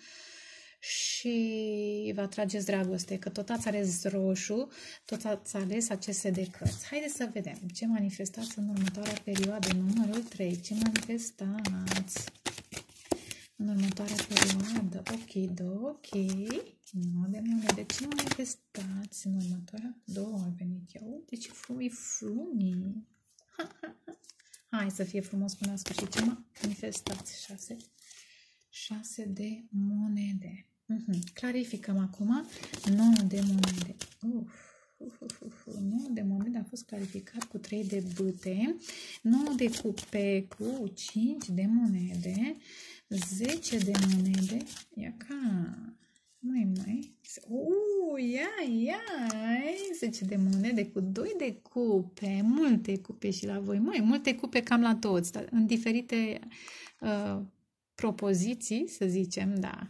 și vă atrageți dragoste, că tot ați ales roșu, tot ați ales aceste de cărți. Haideți să vedem ce manifestați în următoarea perioadă, numărul trei, ce manifestați în următoarea perioadă, ok, ok, nu de monede, ce manifestați în următoarea, două au venit, ia uite ce frumii frumii, hai să fie frumos până la sfârșit, ce manifestați, șase, șase de monede, uh-huh. Clarificăm acum, nouă de monede, uf. nouă de monede a fost clarificat cu trei de bâte, nouă de cupe cu cinci de monede, zece de monede, ia ca, mai, mai, uuu, ia, ia, zece de monede cu doi de cupe, multe cupe și la voi, mai multe cupe cam la toți, dar în diferite uh, propoziții, să zicem, da.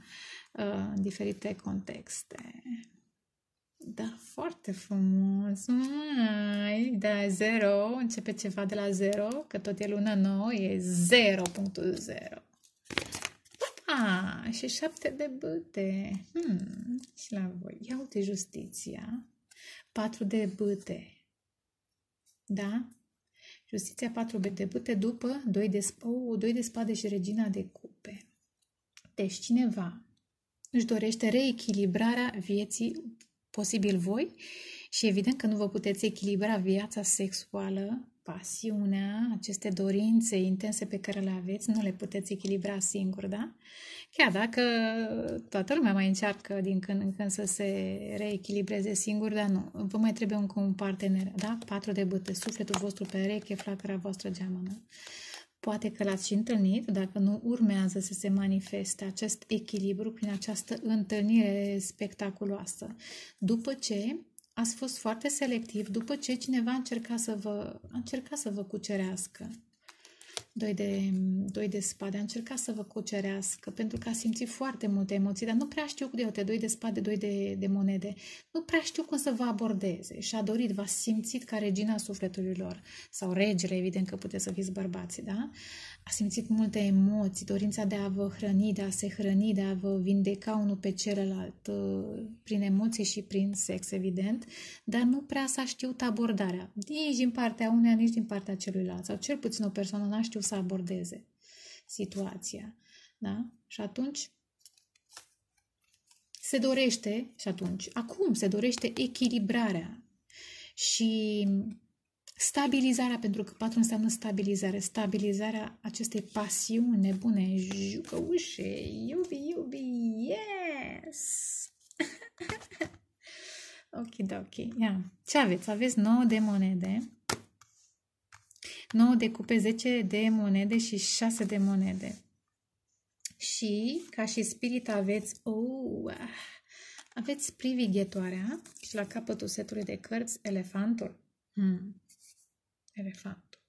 uh, în diferite contexte. Da, foarte frumos. Mai, da, zero, începe ceva de la zero, că tot e lună nouă, e zero punct zero. Ah, și șapte de bâte. Hmm, și la voi. Ia uite justiția. Patru de bâte. Da? Justiția patru de bâte după doi de, oh, doi de spade și regina de cupe. Deci cineva își dorește reechilibrarea vieții, posibil voi, și evident că nu vă puteți echilibra viața sexuală, pasiunea, aceste dorințe intense pe care le aveți, nu le puteți echilibra singur, da? Chiar dacă toată lumea mai încearcă din când în când să se reechilibreze singur, dar nu, vă mai trebuie încă un partener, da? Patru de bâte, sufletul vostru pereche, flacăra voastră geamănă. Poate că l-ați și întâlnit, dacă nu urmează să se manifeste acest echilibru prin această întâlnire spectaculoasă. După ce ați fost foarte selectiv, după ce cineva a încercat să vă, a încercat să vă cucerească, doi de, doi de spade, a încercat să vă cucerească, pentru că a simțit foarte multe emoții, dar nu prea știu, de uite, doi de spade, doi de, de monede, nu prea știu cum să vă abordeze și a dorit, v-a simțit ca regina sufletului lor, sau regele, evident că puteți să fiți bărbații, da? A simțit multe emoții, dorința de a vă hrăni, de a se hrăni, de a vă vindeca unul pe celălalt, prin emoții și prin sex, evident, dar nu prea s-a știut abordarea, nici din partea uneia, nici din partea celuilalt, sau cel puțin o persoană n-a știut să abordeze situația, da? Și atunci se dorește, și atunci, acum se dorește echilibrarea și stabilizarea, pentru că patru înseamnă stabilizare, stabilizarea acestei pasiuni nebune, jucăușe, iubi, iubi, yes! Ok, da, ok, ia. Ce aveți? Aveți nouă de monede, nouă de cupe, zece de monede și șase de monede. Și, ca și spirit, aveți, oh, aveți privighetoarea și la capătul setului de cărți, elefantul. Hmm. Elefantul.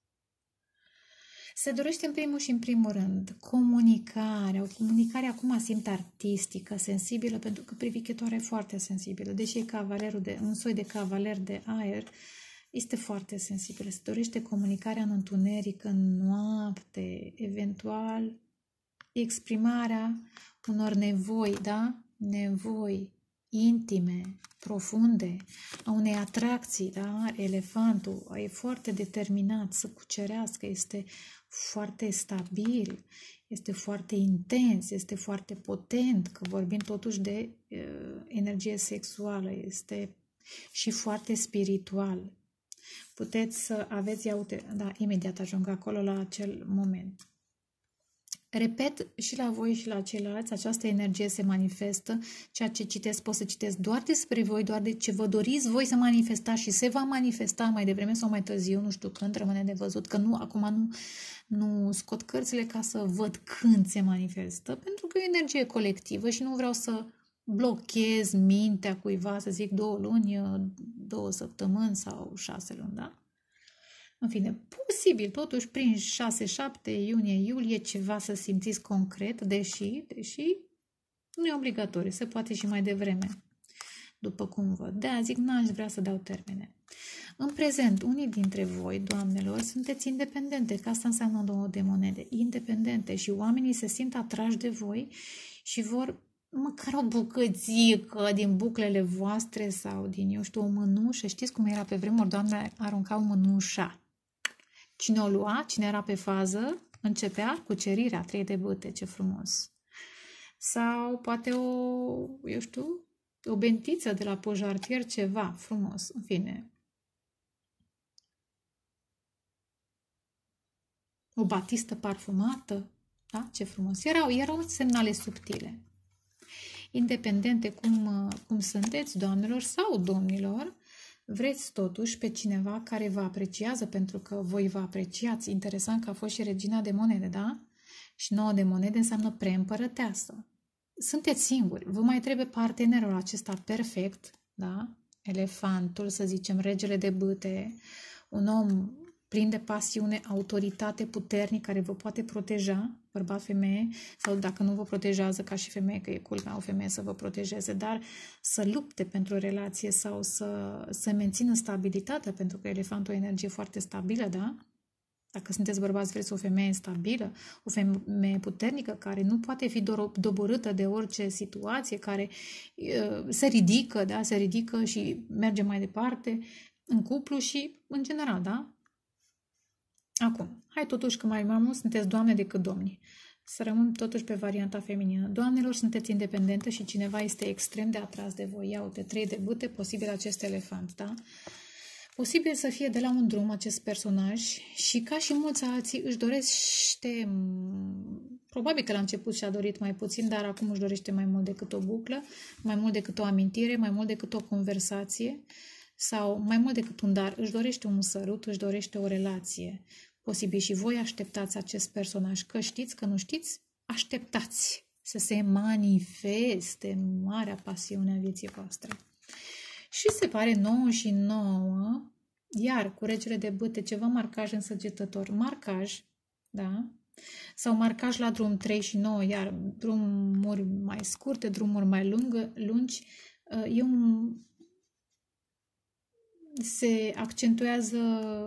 Se dorește în primul și în primul rând comunicarea, o comunicare acum simt artistică, sensibilă, pentru că privighetoarea e foarte sensibilă, deși e cavalerul de, un soi de cavaler de aer, este foarte sensibilă. Se dorește comunicarea în întuneric, în noapte, eventual exprimarea unor nevoi, da? Nevoi intime, profunde, a unei atracții, da? Elefantul e foarte determinat să cucerească, este foarte stabil, este foarte intens, este foarte potent, că vorbim totuși de uh, energie sexuală, este și foarte spiritual. Puteți să aveți, ia uite, da, imediat ajung acolo la acel moment. Repet, și la voi și la ceilalți, această energie se manifestă, ceea ce citesc pot să citesc doar despre voi, doar de ce vă doriți voi să manifestați și se va manifesta mai devreme sau mai târziu, nu știu când, rămâne de văzut, că nu, acum nu, nu scot cărțile ca să văd când se manifestă, pentru că e o energie colectivă și nu vreau să blochez mintea cuiva, să zic două luni, două săptămâni sau șase luni, da? În fine, posibil, totuși, prin șase șapte, iunie, iulie, ceva să simțiți concret, deși, deși nu e obligatoriu, se poate și mai devreme, după cum văd. De-aia zic, n-aș vrea să dau termene. În prezent, unii dintre voi, doamnelor, sunteți independente, că asta înseamnă două de monede, independente și oamenii se simt atrași de voi și vor măcar o bucățică din buclele voastre sau din, eu știu, o mânușă. Știți cum era pe vremuri? Doamne, aruncau mânușa. Cine o lua, cine era pe fază, începea cucerirea, trei de bâte, ce frumos. Sau poate o, eu știu, o bentiță de la pojartier, ceva frumos, în fine. O batistă parfumată, da? Ce frumos. Erau, erau semnale subtile. Independente cum, cum sunteți, doamnelor sau domnilor, vreți totuși pe cineva care vă apreciază, pentru că voi vă apreciați. Interesant că a fost și regina de monede, da? Și nouă de monede înseamnă preîmpărăteasă. Sunteți singuri, vă mai trebuie partenerul acesta perfect, da? Elefantul, să zicem, regele de bâte, un om plin de pasiune, autoritate puternic care vă poate proteja, bărbat, femeie, sau dacă nu vă protejează ca și femeie, că e cool ca o femeie să vă protejeze, dar să lupte pentru o relație sau să, să mențină stabilitatea, pentru că elefantul e o energie foarte stabilă, da? Dacă sunteți bărbați, vreți o femeie stabilă, o femeie puternică, care nu poate fi doborâtă de orice situație, care uh, se ridică, da? Se ridică și merge mai departe în cuplu și în general, da? Acum, hai totuși că mai, mai mult sunteți doamne decât domni. Să rămân totuși pe varianta feminină. Doamnelor, sunteți independente și cineva este extrem de atras de voi. Ia uite, trei de bâte, posibil acest elefant, da? Posibil să fie de la un drum acest personaj și ca și mulți alții își dorește, probabil că la început și-a dorit mai puțin, dar acum își dorește mai mult decât o buclă, mai mult decât o amintire, mai mult decât o conversație sau mai mult decât un dar. Își dorește un sărut, își dorește o relație. Posibil și voi așteptați acest personaj, că știți, că nu știți, așteptați să se manifeste marea pasiune a vieții voastre. Și se pare nouă și nouă, iar cu regele de bâte, ceva marcaj însăgetător, marcaj, da? Sau marcaj la drum trei și nouă, iar drumuri mai scurte, drumuri mai lungă, lungi, e un... se accentuează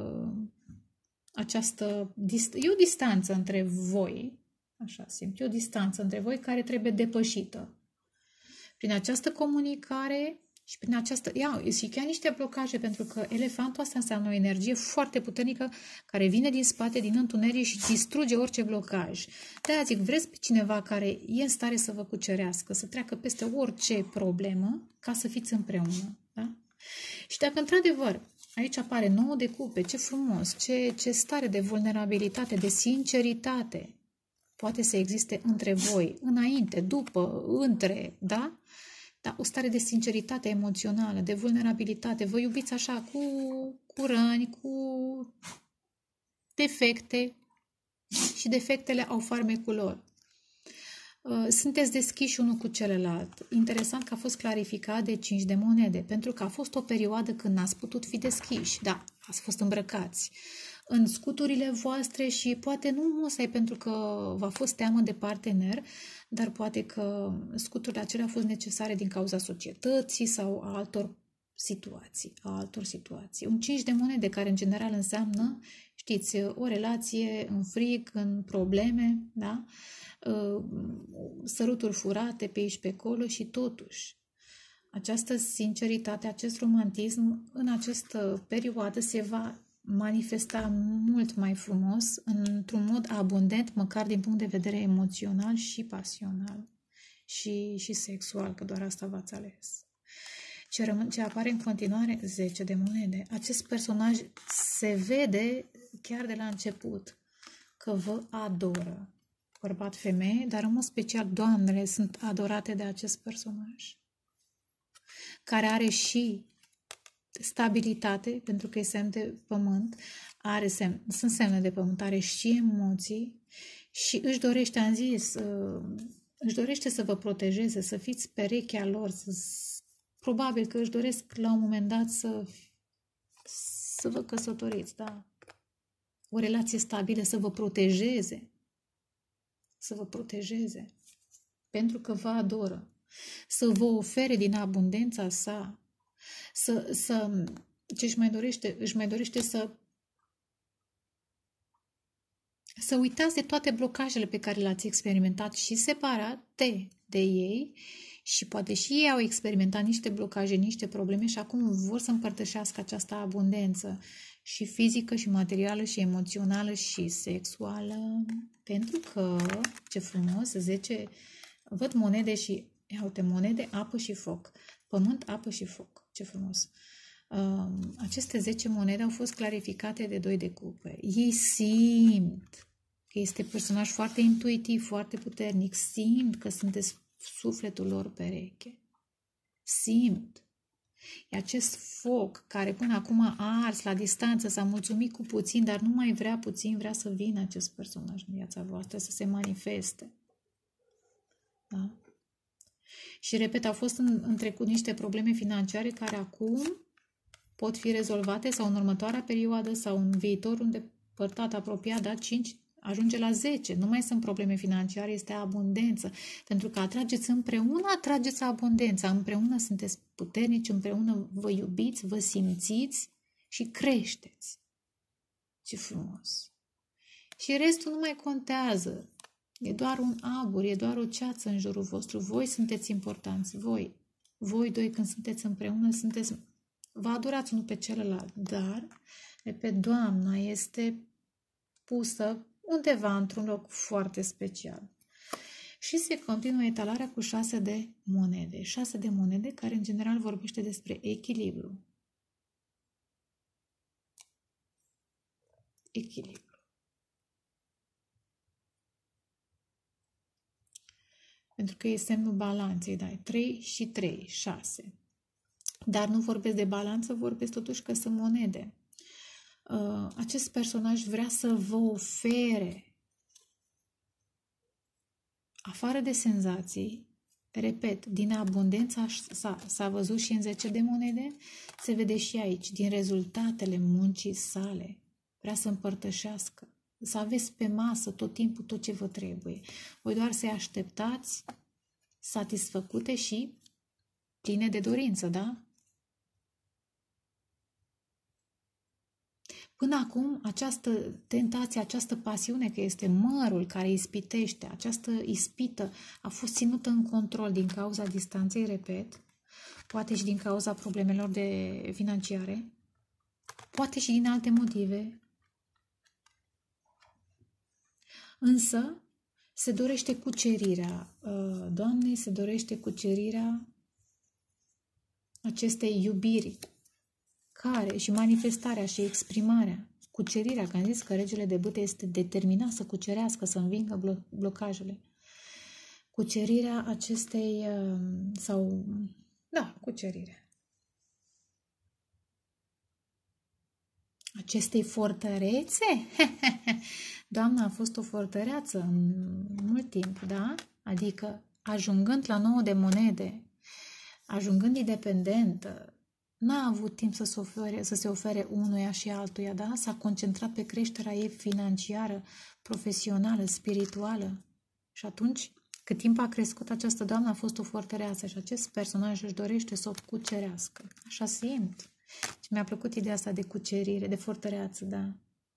această, e o distanță între voi, așa simt, e o distanță între voi care trebuie depășită. Prin această comunicare și prin această, ia, și chiar niște blocaje, pentru că elefantul asta înseamnă o energie foarte puternică care vine din spate, din întuneric și distruge orice blocaj. De-aia zic, vreți pe cineva care e în stare să vă cucerească, să treacă peste orice problemă ca să fiți împreună. Da? Și dacă într-adevăr aici apare nouă de cupe, ce frumos, ce, ce stare de vulnerabilitate, de sinceritate poate să existe între voi, înainte, după, între, da? Dar o stare de sinceritate emoțională, de vulnerabilitate. Vă iubiți așa cu, cu răni, cu defecte și defectele au farmecul lor. Sunteți deschiși unul cu celălalt. Interesant că a fost clarificat de cinci de monede, pentru că a fost o perioadă când n-ați putut fi deschiși. Da, ați fost îmbrăcați în scuturile voastre și poate nu musai pentru că v-a fost teamă de partener, dar poate că scuturile acelea au fost necesare din cauza societății sau a altor situații. A altor situații. Un cinci de monede care în general înseamnă, știți, o relație în frig, în probleme, da? Săruturi furate pe aici, pe acolo și totuși această sinceritate, acest romantism în această perioadă se va manifesta mult mai frumos, într-un mod abundent, măcar din punct de vedere emoțional și pasional și, și sexual, că doar asta v-ați ales. Ce, rămân, ce apare în continuare? zece de monede. Acest personaj se vede chiar de la început că vă adoră. Bărbat, femeie, dar în mod special doamnele sunt adorate de acest personaj, care are și stabilitate, pentru că e semn de pământ, are semn, sunt semne de pământ, are și emoții și își dorește, am zis, își dorește să vă protejeze, să fiți perechea lor, să, probabil că își doresc la un moment dat să, să vă căsătoriți, da? O relație stabilă, să vă protejeze, să vă protejeze, pentru că vă adoră, să vă ofere din abundența sa, să, să ce își mai dorește, își mai dorește să să uitați de toate blocajele pe care le-ați experimentat și separate de ei și poate și ei au experimentat niște blocaje, niște probleme și acum vor să împărtășească această abundență și fizică, și materială, și emoțională, și sexuală. Pentru că, ce frumos, zece, văd monede și, uite, monede, apă și foc. Pământ, apă și foc. Ce frumos. Um, aceste zece monede au fost clarificate de doi de cupe. Ei simt că este personaj foarte intuitiv, foarte puternic. Simt că sunteți sufletul lor pereche. Simt. E acest foc care până acum a ars la distanță, s-a mulțumit cu puțin, dar nu mai vrea puțin, vrea să vină acest personaj în viața voastră, să se manifeste. Da? Și repet, au fost în, în trecut niște probleme financiare care acum pot fi rezolvate sau în următoarea perioadă sau în viitor îndepărtat, apropiat, da? cinci ajunge la zece. Nu mai sunt probleme financiare, este abundență. Pentru că atrageți împreună, atrageți abundența. Împreună sunteți puternici, împreună vă iubiți, vă simțiți și creșteți. Ce frumos! Și restul nu mai contează. E doar un abur, e doar o ceață în jurul vostru. Voi sunteți importanți, voi. Voi doi când sunteți împreună, sunteți, vă adorați unul pe celălalt. Dar, repet, Doamna este pusă undeva într-un loc foarte special. Și se continuă etalarea cu șase de monede. Șase de monede care în general vorbește despre echilibru. Echilibru. Pentru că e semnul balanței, dai trei și trei, șase. Dar nu vorbesc de balanță, vorbesc totuși că sunt monede. Uh, acest personaj vrea să vă ofere, afară de senzații, repet, din abundența sa, s-a văzut și în zece de monede, se vede și aici, din rezultatele muncii sale. Vrea să împărtășească, să aveți pe masă tot timpul tot ce vă trebuie. Voi doar să-i așteptați satisfăcute și pline de dorință, da? Până acum, această tentație, această pasiune că este mărul care ispitește, această ispită a fost ținută în control din cauza distanței, repet, poate și din cauza problemelor de financiare, poate și din alte motive. Însă, se dorește cucerirea, Doamne, se dorește cucerirea acestei iubiri, care și manifestarea și exprimarea, cucerirea, că am zis că regele de bâte este determinat să cucerească, să învingă blo blocajele. Cucerirea acestei, sau, da, cucerirea. Acestei fortărețe? Doamna a fost o fortăreață în mult timp, da? Adică ajungând la nouă de monede, ajungând independentă, n-a avut timp să se ofere, să se ofere unuia și altuia, da? S-a concentrat pe creșterea ei financiară, profesională, spirituală. Și atunci, cât timp a crescut, această doamnă a fost o fortăreață și acest personaj își dorește să o cucerească. Așa simt. Și mi-a plăcut ideea asta de cucerire, de fortăreață, da.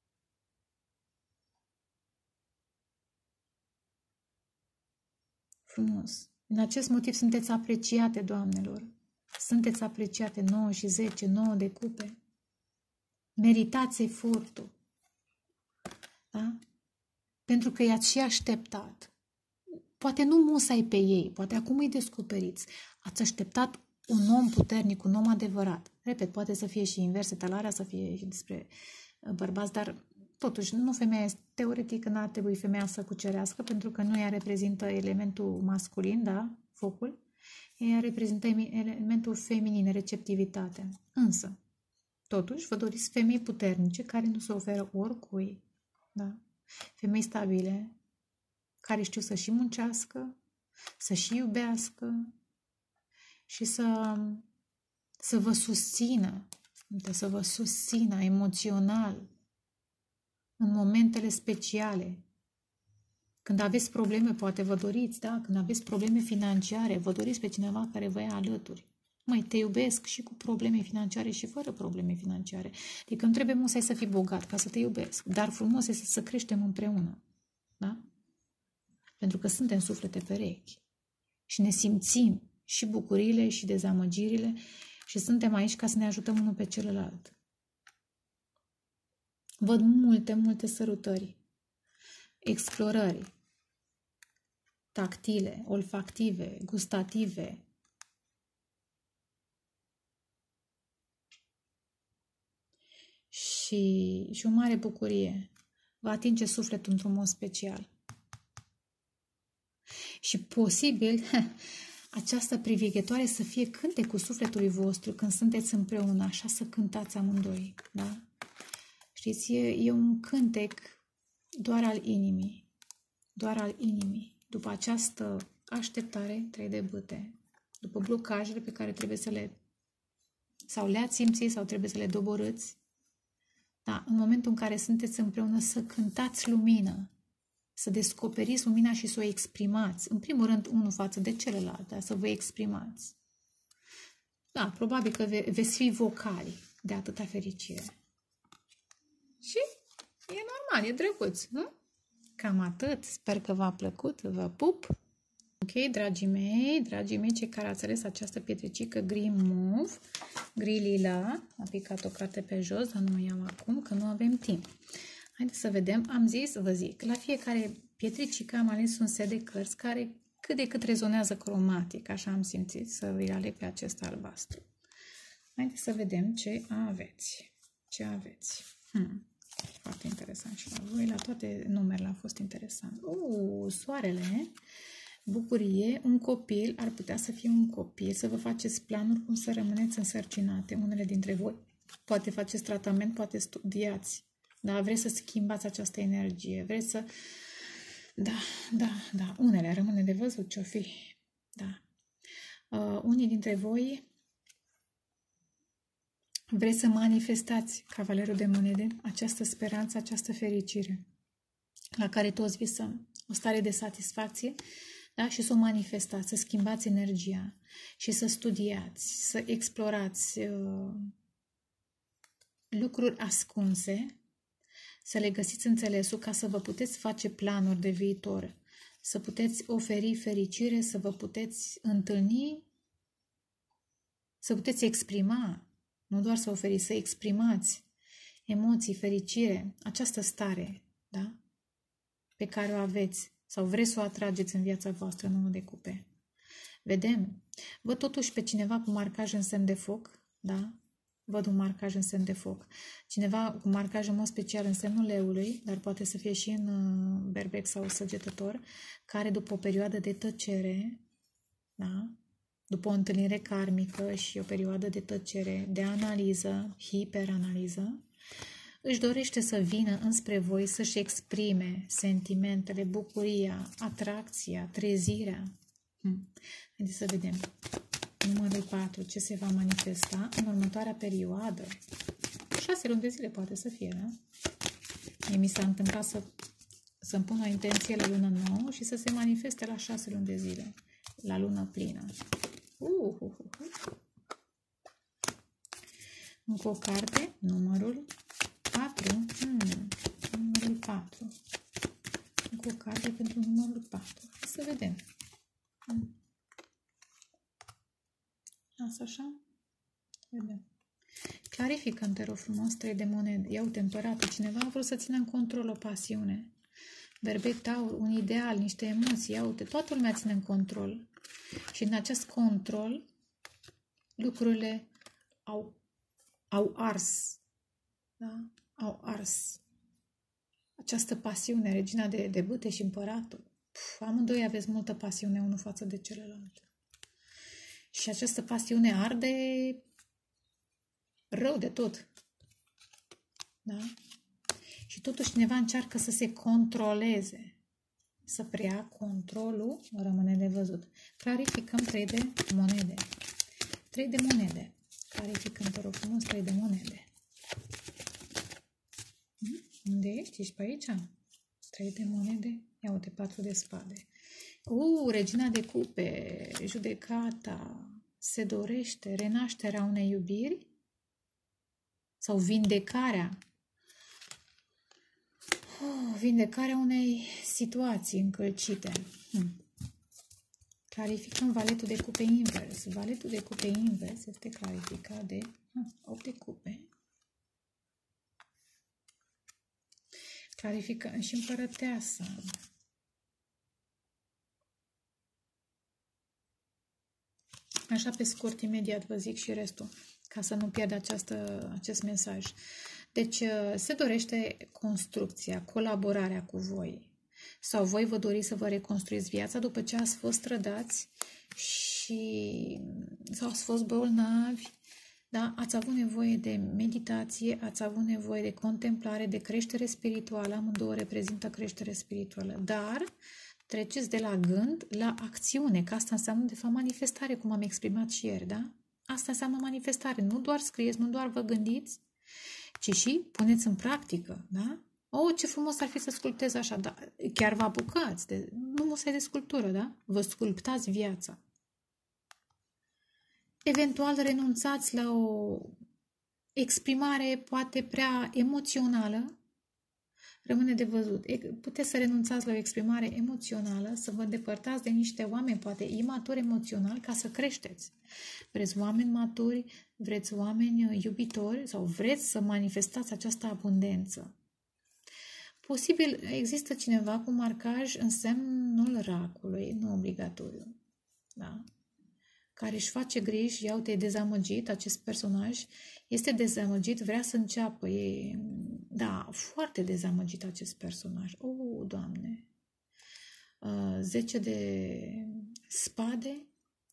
Frumos. În acest motiv sunteți apreciate, doamnelor. Sunteți apreciate, nouă și zece, nouă de cupe. Meritați efortul. Da? Pentru că i-ați și așteptat. Poate nu musai pe ei, poate acum îi descoperiți. Ați așteptat un om puternic, un om adevărat. Repet, poate să fie și invers, etalarea să fie și despre bărbați, dar totuși nu femeia este, teoretic n-ar trebui femeia să cucerească, pentru că nu ea reprezintă elementul masculin, da? Focul. Ea reprezintă elementul feminin, receptivitatea. Însă, totuși, vă doriți femei puternice care nu se oferă oricui, da? Femei stabile, care știu să și muncească, să și iubească și să, să vă susțină, să vă susțină emoțional în momentele speciale. Când aveți probleme, poate vă doriți, da? Când aveți probleme financiare, vă doriți pe cineva care vă ia alături. Măi, te iubesc și cu probleme financiare și fără probleme financiare. Adică nu trebuie musai să fii bogat ca să te iubesc, dar frumos este să creștem împreună. Da? Pentru că suntem suflete perechi și ne simțim și bucuriile și dezamăgirile și suntem aici ca să ne ajutăm unul pe celălalt. Văd multe, multe sărutări, explorări tactile, olfactive, gustative. Și, și o mare bucurie. Va atinge sufletul într-un mod special. Și posibil această privighetoare să fie cântecul sufletului vostru când sunteți împreună, așa să cântați amândoi. Da? Știți, e, e un cântec doar al inimii. Doar al inimii. După această așteptare, trei de bâte, după blocajele pe care trebuie să le, Sau le-ați simțit sau trebuie să le doborâți. Da, în momentul în care sunteți împreună, să cântați lumină, să descoperiți lumina și să o exprimați. În primul rând, unul față de celălalt, dar să vă exprimați. Da, probabil că ve veți fi vocali de atâta fericire. Și e normal, e drăguț, nu? Cam atât. Sper că v-a plăcut. Vă pup! Ok, dragii mei, dragii mei, cei care ați ales această pietricică gri mauve, gri lila, a picat o carte pe jos, dar nu o iau acum, că nu avem timp. Haideți să vedem. Am zis, vă zic, la fiecare pietricică am ales un set de cărți care cât de cât rezonează cromatic, așa am simțit să îi aleg pe acest albastru. Haideți să vedem ce aveți. Ce aveți? Hmm. Foarte interesant și la voi, la toate numerele a fost interesant. Uh, soarele, bucurie, un copil, ar putea să fie un copil, să vă faceți planuri cum să rămâneți însărcinate, unele dintre voi. Poate faceți tratament, poate studiați, dar vreți să schimbați această energie, vreți să... Da, da, da, unele rămâne de văzut ce-o fi. Da. Uh, unii dintre voi vreți să manifestați, cavalerul de monede, această speranță, această fericire la care toți visăm, o stare de satisfacție, da? Și să o manifestați, să schimbați energia și să studiați, să explorați uh, lucruri ascunse, să le găsiți înțelesul ca să vă puteți face planuri de viitor, să puteți oferi fericire, să vă puteți întâlni, să puteți exprima, nu doar să oferiți, să exprimați emoții, fericire, această stare, da? Pe care o aveți sau vreți să o atrageți în viața voastră, nouă de cupe. Vedem. Văd totuși pe cineva cu marcaj în semn de foc, da? Văd un marcaj în semn de foc. Cineva cu marcaj în mod special în semnul leului, dar poate să fie și în berbec sau săgetător, care după o perioadă de tăcere, da? După o întâlnire karmică și o perioadă de tăcere, de analiză, hiperanaliză, își dorește să vină înspre voi, să-și exprime sentimentele, bucuria, atracția, trezirea. Hm. Haideți să vedem. Numărul patru. Ce se va manifesta în următoarea perioadă? Șase luni de zile poate să fie, da? Mie mi s-a întâmplat să, să-mi pun o intenție la lună nouă și să se manifeste la șase luni de zile. La lună plină. Uh, uh, uh, uh. Încă o carte. Numărul patru. Hmm. Numărul patru. Încă o carte pentru numărul patru. Hai să vedem. Hmm. Asta așa? Vedem. Clarifică-mi, te rog frumos, trei de monede. Ia uite, împăratul. Cineva a vrut să țină în control o pasiune. Berbec, taur, un ideal, niște emoții. Ia uite, toată lumea ține în control. Și în acest control lucrurile au, au ars. Da? Au ars. Această pasiune, regina de, de bâte și împăratul. Puf, amândoi aveți multă pasiune unul față de celălalt. Și această pasiune arde rău de tot. Da? Și totuși cineva încearcă să se controleze. Să preia controlul, rămâne de văzut. Clarificăm trei de monede. trei de monede. Clarificăm, te rog frumos, trei de monede. Unde ești? Ești pe aici? trei de monede. Ia uite, patru de spade. Uh, regina de cupe, judecata, se dorește renașterea unei iubiri sau vindecarea. Oh, vindecarea unei situații încălcite. Hmm. Clarificăm valetul de cupe invers. Valetul de cupe invers este clarificat de hmm, opt de cupe. Clarificăm și împărăteasa. Așa pe scurt, imediat vă zic și restul, ca să nu pierd această, acest mesaj. Deci se dorește construcția, colaborarea cu voi. Sau voi vă doriți să vă reconstruiți viața după ce ați fost trădați și sau ați fost bolnavi, da? Ați avut nevoie de meditație, ați avut nevoie de contemplare, de creștere spirituală, amândouă reprezintă creștere spirituală, dar treceți de la gând la acțiune, că asta înseamnă de fapt manifestare, cum am exprimat și ieri, da? Asta înseamnă manifestare. Nu doar scrieți, nu doar vă gândiți, ci și puneți în practică, da? Oh, ce frumos ar fi să sculptezi așa, da? Chiar vă apucați, de, nu musai de sculptură, da? Vă sculptați viața. Eventual renunțați la o exprimare poate prea emoțională, rămâne de văzut. Puteți să renunțați la o exprimare emoțională, să vă îndepărtați de niște oameni, poate imaturi emoțional, ca să creșteți. Vreți oameni maturi, vreți oameni iubitori sau vreți să manifestați această abundență. Posibil există cineva cu marcaj în semnul racului, nu obligatoriu, da? Care își face griji, iau te dezamăgit, acest personaj este dezamăgit, vrea să înceapă, e, da, foarte dezamăgit acest personaj. O, oh, Doamne! zece de spade,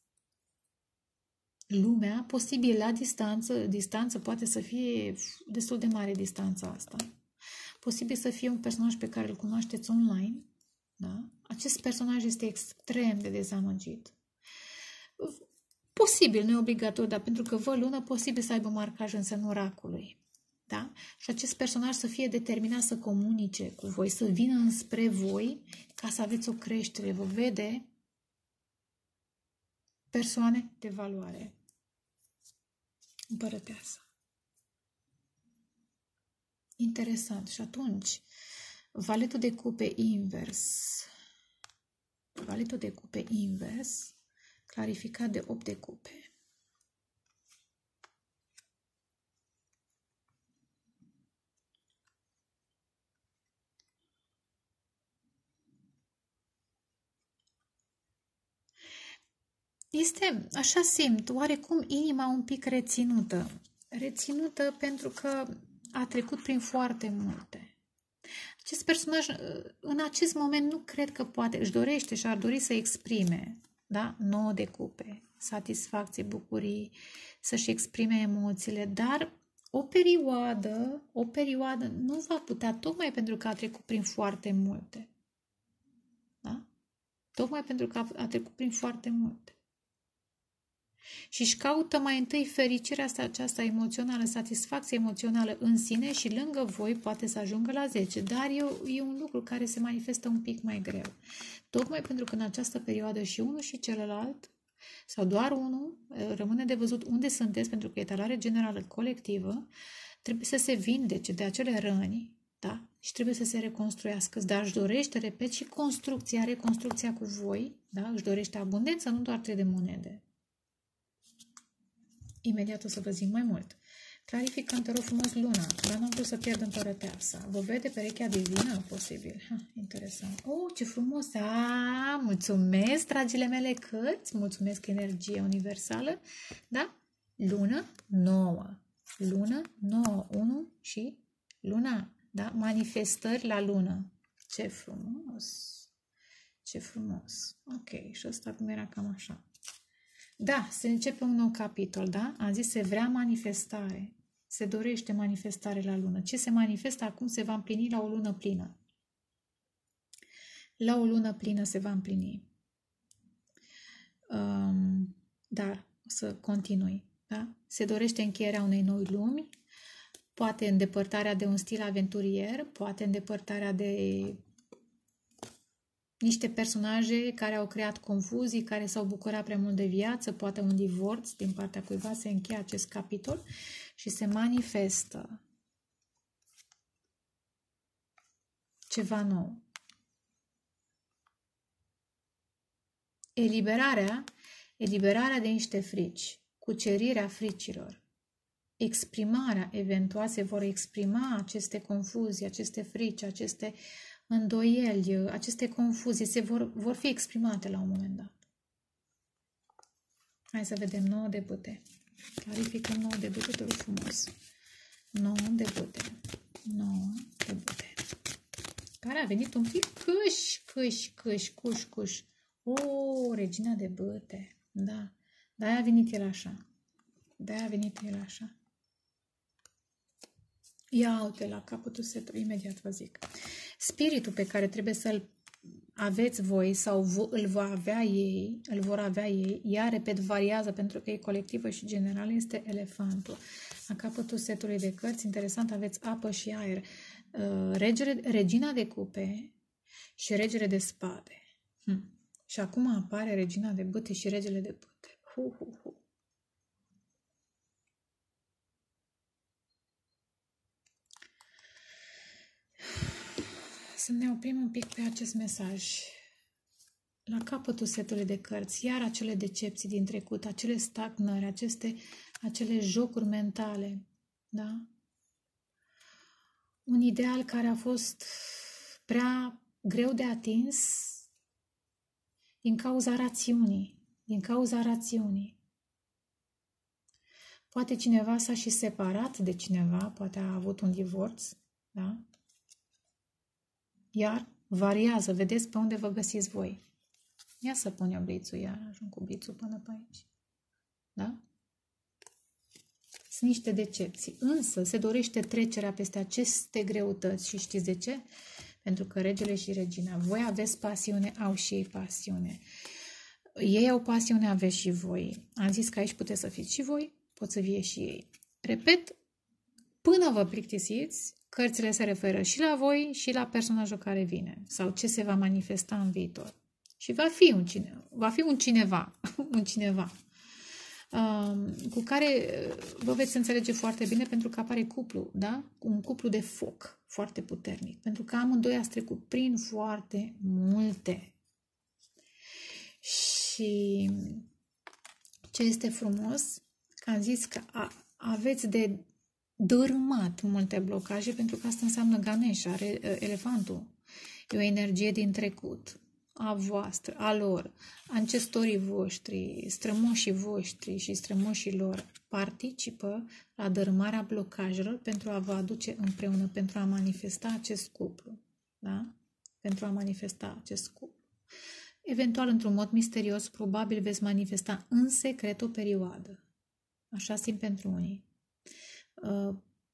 lumea, posibil la distanță, distanță poate să fie destul de mare distanța asta. Posibil să fie un personaj pe care îl cunoașteți online, da? Acest personaj este extrem de dezamăgit. Posibil, nu e obligatoriu, dar pentru că vă lună, posibil să aibă marcaj în semnul racului. Da? Și acest personaj să fie determinat să comunice cu voi, să vină înspre voi ca să aveți o creștere. Vă vede persoane de valoare. Împărăteasa. Interesant. Și atunci, valetul de cupe invers. Valetul de cupe invers, clarificat de opt de cupe. Este, așa simt, oarecum inima un pic reținută. Reținută pentru că a trecut prin foarte multe. Acest personaj, în acest moment, nu cred că poate, își dorește și ar dori să exprime, da? nouă de cupe, satisfacție, bucurii, să-și exprime emoțiile, dar o perioadă, o perioadă nu va putea, tocmai pentru că a trecut prin foarte multe. Da? Tocmai pentru că a, a trecut prin foarte multe. Și își caută mai întâi fericirea asta, aceasta emoțională, satisfacție emoțională în sine și lângă voi poate să ajungă la zece, dar e, e un lucru care se manifestă un pic mai greu. Tocmai pentru că în această perioadă și unul și celălalt, sau doar unul, rămâne de văzut unde sunteți, pentru că etalare generală colectivă, trebuie să se vindece de acele răni, da? Și trebuie să se reconstruiască, dar își dorește, repet, și construcția, reconstrucția cu voi, da? Își dorește abundență, nu doar trei de monede. Imediat o să vă zic mai mult. Clarificăm, te rog frumos, luna. Dar n-am vrut să pierd împărăteasa. Vă vede perechea divină? Posibil. Ha, interesant. Oh, ce frumos! Ah, mulțumesc, dragile mele cărți. Mulțumesc, energie universală. Da? Lună nouă. Lună nouă. unu și luna. Da? Manifestări la lună. Ce frumos! Ce frumos! Ok, și ăsta cum era cam așa. Da, se începe un nou capitol, da? Am zis, se vrea manifestare. Se dorește manifestare la lună. Ce se manifestă acum se va împlini la o lună plină. La o lună plină se va împlini. Um, dar o să continui, da? Se dorește încheierea unei noi lumi, poate îndepărtarea de un stil aventurier, poate îndepărtarea de niște personaje care au creat confuzii, care s-au bucurat prea mult de viață, poate un divorț din partea cuiva, se încheie acest capitol și se manifestă ceva nou. Eliberarea, eliberarea de niște frici, cucerirea fricilor, exprimarea, eventual se vor exprima aceste confuzii, aceste frici, aceste îndoieli, aceste confuzii se vor, vor fi exprimate la un moment dat. Hai să vedem nouă de bâte. Clarificăm nouă de bâte, te rog frumos. nouă de bâte. nouă de bâte. Care a venit un pic câș, câș, câș, cuș, cuș. O, regina de bâte. Da. De-aia a venit el așa. De-aia a venit el așa. Ia uite la capătul setului, imediat vă zic. Spiritul pe care trebuie să-l aveți voi sau îl va avea ei, îl vor avea ei, ea, repet, variază pentru că e colectivă și generală, este elefantul. La capătul setului de cărți, interesant, aveți apă și aer. Regele, regina de cupe și regele de spade. Hm. Și acum apare regina de bâte și regele de bâte. Hu, hu, hu. Să ne oprim un pic pe acest mesaj. La capătul setului de cărți, iar acele decepții din trecut, acele stagnări, aceste, acele jocuri mentale, da? Un ideal care a fost prea greu de atins din cauza rațiunii, din cauza rațiunii. Poate cineva s-a și separat de cineva, poate a avut un divorț, da? Iar variază, vedeți pe unde vă găsiți voi. Ia să pun eu blițul, iar ajung cu blițul până pe aici. Da? Sunt niște decepții, însă se dorește trecerea peste aceste greutăți și știți de ce? Pentru că regele și regina, voi aveți pasiune, au și ei pasiune. Ei au pasiune, aveți și voi. Am zis că aici puteți să fiți și voi, pot să fie și ei. Repet, până vă plictisiți, cărțile se referă și la voi și la personajul care vine sau ce se va manifesta în viitor. Și va fi un cineva, va fi un cineva, un cineva um, cu care vă veți înțelege foarte bine pentru că apare cuplu, da? Un cuplu de foc foarte puternic, pentru că amândoi ați trecut prin foarte multe. Și ce este frumos, că am zis că a, aveți de dărâmat multe blocaje, pentru că asta înseamnă Ganesha, elefantul. E o energie din trecut, a voastră, a lor, ancestorii voștri, strămoșii voștri și strămoșii lor participă la dărâmarea blocajelor pentru a vă aduce împreună, pentru a manifesta acest cuplu. Da? Pentru a manifesta acest cuplu. Eventual, într-un mod misterios, probabil veți manifesta în secret o perioadă. Așa simt pentru unii. Uh,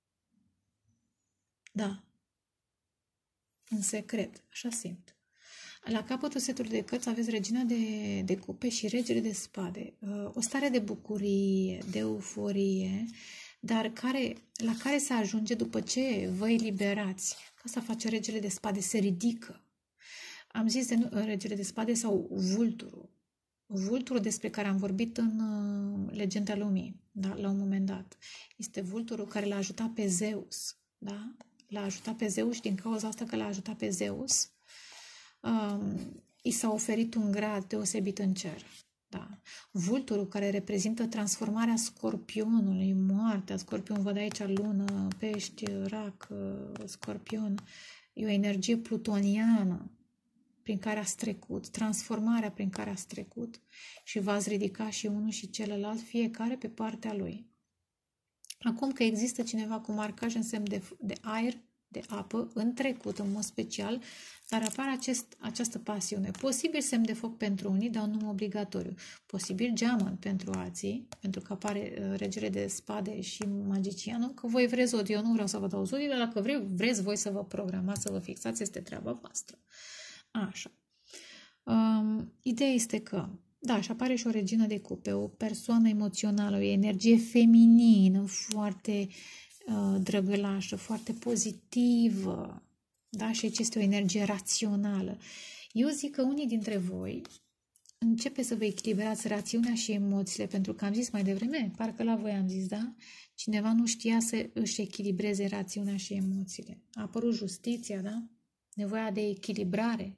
da. În secret. Așa simt. La capătul setului de cărți aveți regina de, de cupe și regele de spade. Uh, o stare de bucurie, de euforie, dar care, la care se ajunge după ce vă eliberați. Asta face regele de spade, se ridică. Am zis de regele de spade sau vulturul. Vulturul despre care am vorbit în uh, Legenda Lumii, da? La un moment dat. Este vulturul care l-a ajutat pe Zeus. Da? L-a ajutat pe Zeus și din cauza asta că l-a ajutat pe Zeus, um, i s-a oferit un grad deosebit în cer. Da? Vulturul care reprezintă transformarea scorpionului, moartea, scorpion, văd aici lună, pești, rac, scorpion, e o energie plutoniană prin care ați trecut, transformarea prin care ați trecut și v-ați ridica și unul și celălalt, fiecare pe partea lui. Acum că există cineva cu marcaj în semn de, de aer, de apă, în trecut, în mod special, dar apare acest, această pasiune. Posibil semn de foc pentru unii, dar nu obligatoriu. Posibil geamăn pentru alții, pentru că apare uh, regele de spade și magicianul, că voi vreți zodii, eu nu vreau să vă dau zodii, dar dacă vreți, vreți voi să vă programați, să vă fixați, este treaba voastră. Așa. Um, ideea este că, da, și apare și o regină de cupe, o persoană emoțională, o energie feminină, foarte uh, drăgălașă, foarte pozitivă, da, și aici este o energie rațională. Eu zic că unii dintre voi începe să vă echilibrați rațiunea și emoțiile, pentru că am zis mai devreme, parcă la voi am zis, da? Cineva nu știa să își echilibreze rațiunea și emoțiile. A apărut justiția, da? Nevoia de echilibrare.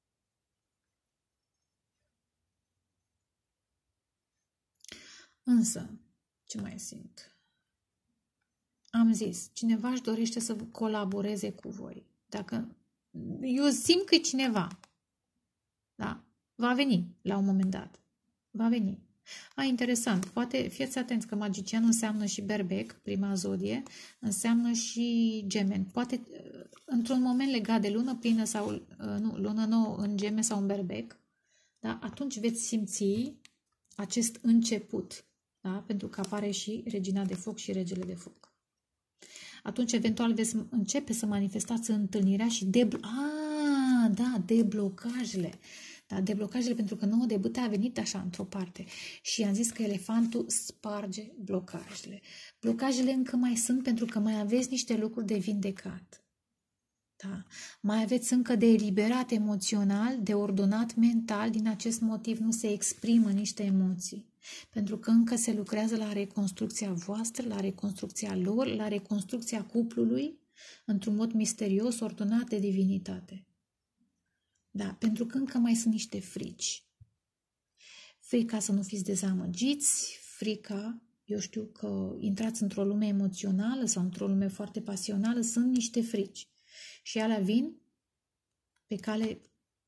Însă, ce mai simt? Am zis, cineva își dorește să colaboreze cu voi. Dacă eu simt că e cineva, da, va veni la un moment dat. Va veni. A, interesant. Poate, fiți atenți că magician înseamnă și berbec, prima zodie, înseamnă și gemeni. Poate, într-un moment legat de lună plină sau, nu, lună nouă în geme sau în berbec, da, atunci veți simți acest început. Da? Pentru că apare și regina de foc și regele de foc. Atunci, eventual, veți începe să manifestați întâlnirea și deblo- A, Ah, da, deblocajele. Da, deblocajele, pentru că nouă de bâte a venit așa într-o parte. Și am zis că elefantul sparge blocajele. Blocajele încă mai sunt pentru că mai aveți niște lucruri de vindecat. Da. Mai aveți încă de eliberat emoțional, de ordonat mental, din acest motiv nu se exprimă niște emoții. Pentru că încă se lucrează la reconstrucția voastră, la reconstrucția lor, la reconstrucția cuplului, într-un mod misterios, ordonat de divinitate. Da, pentru că încă mai sunt niște frici. Frica să nu fiți dezamăgiți, frica, eu știu că intrați într-o lume emoțională sau într-o lume foarte pasională, sunt niște frici. Și alea vin pe cale...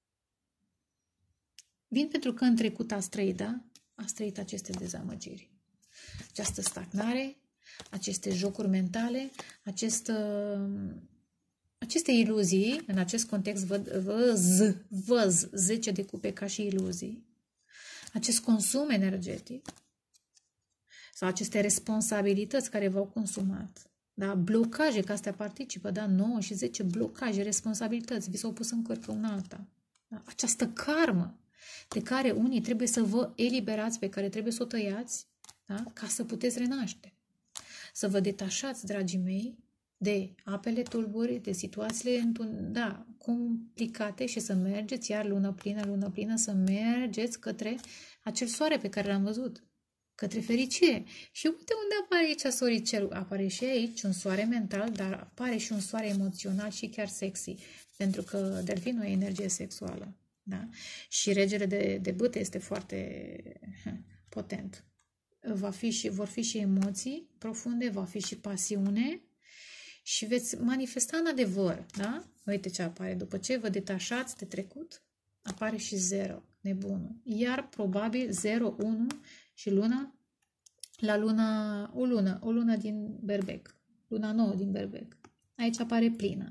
Vin pentru că în trecut ați trăit, da? Ați trăit aceste dezamăgiri. Această stagnare, aceste jocuri mentale, acest, aceste iluzii, în acest context văd, văz, văz zece de cupe ca și iluzii, acest consum energetic sau aceste responsabilități care v-au consumat. Da? Blocaje, că astea participă, da? nouă și zece blocaje, responsabilități, vi s-au pus în cărcă una alta. Da? Această karmă de care unii trebuie să vă eliberați, pe care trebuie să o tăiați, da? Ca să puteți renaște. Să vă detașați, dragii mei, de apele tulburi, de situațiile da, complicate și să mergeți, iar lună plină, lună plină, să mergeți către acel soare pe care l-am văzut. Către fericire. Și uite unde apare aici soricelul. Apare și aici un soare mental, dar apare și un soare emoțional și chiar sexy. Pentru că delfinul e energie sexuală. Da? Și regele de, de bâte este foarte potent. Va fi și, vor fi și emoții profunde, va fi și pasiune și veți manifesta în adevăr. Da? Uite ce apare. După ce vă detașați de trecut, apare și zero, nebunul. Iar probabil zero, unu și luna, la luna, o lună, o lună din Berbec, luna nouă din Berbec. Aici apare plină.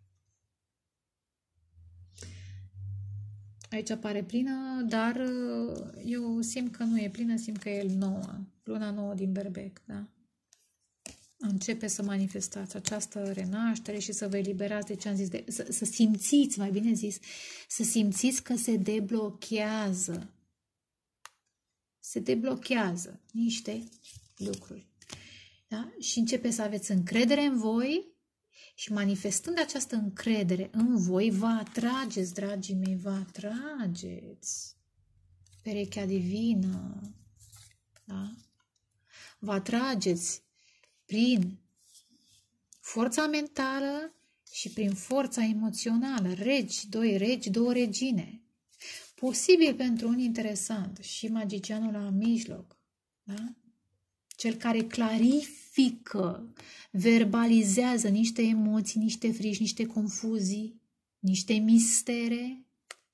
Aici apare plină, dar eu simt că nu e plină, simt că e nouă, luna nouă din Berbec, da? Începe să manifestați această renaștere și să vă eliberați de ce am zis, de, să, să simțiți, mai bine zis, să simțiți că se deblochează. Se deblochează niște lucruri. Da? Și începe să aveți încredere în voi și manifestând această încredere în voi, vă atrageți, dragii mei, vă atrageți perechea divină. Da? Vă atrageți prin forța mentală și prin forța emoțională. Regi, doi regi, două regine. Posibil pentru un interesant și magicianul la mijloc, da? Cel care clarifică, verbalizează niște emoții, niște frici, niște confuzii, niște mistere.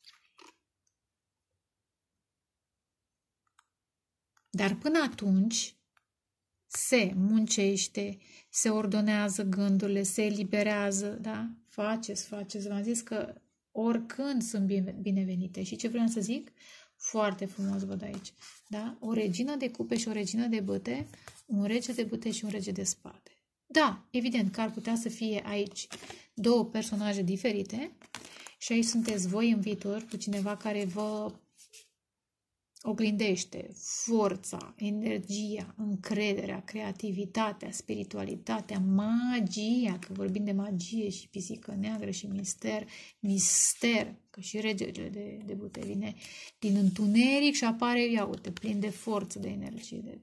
Dar până atunci se muncește, se ordonează gândurile, se eliberează, da? Faceți, faceți. V-am zis că oricând sunt binevenite. Și ce vreau să zic? Foarte frumos văd aici. Da? O regină de cupe și o regină de bâte, un rege de bâte și un rege de spade. Da, evident că ar putea să fie aici două personaje diferite și aici sunteți voi în viitor cu cineva care vă oglindește forța, energia, încrederea, creativitatea, spiritualitatea, magia, că vorbim de magie și pisică neagră și mister, mister, că și regele de, de bâte vine din întuneric și apare, ia uite, plin de forță, de energie, de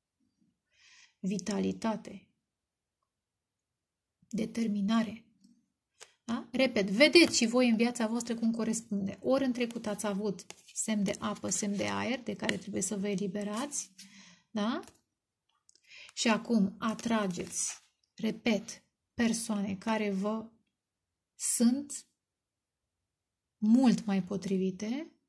vitalitate, determinare. Da? Repet, vedeți și voi în viața voastră cum corespunde. Ori în trecut ați avut semn de apă, semn de aer, de care trebuie să vă eliberați, da? Și acum atrageți, repet, persoane care vă sunt mult mai potrivite,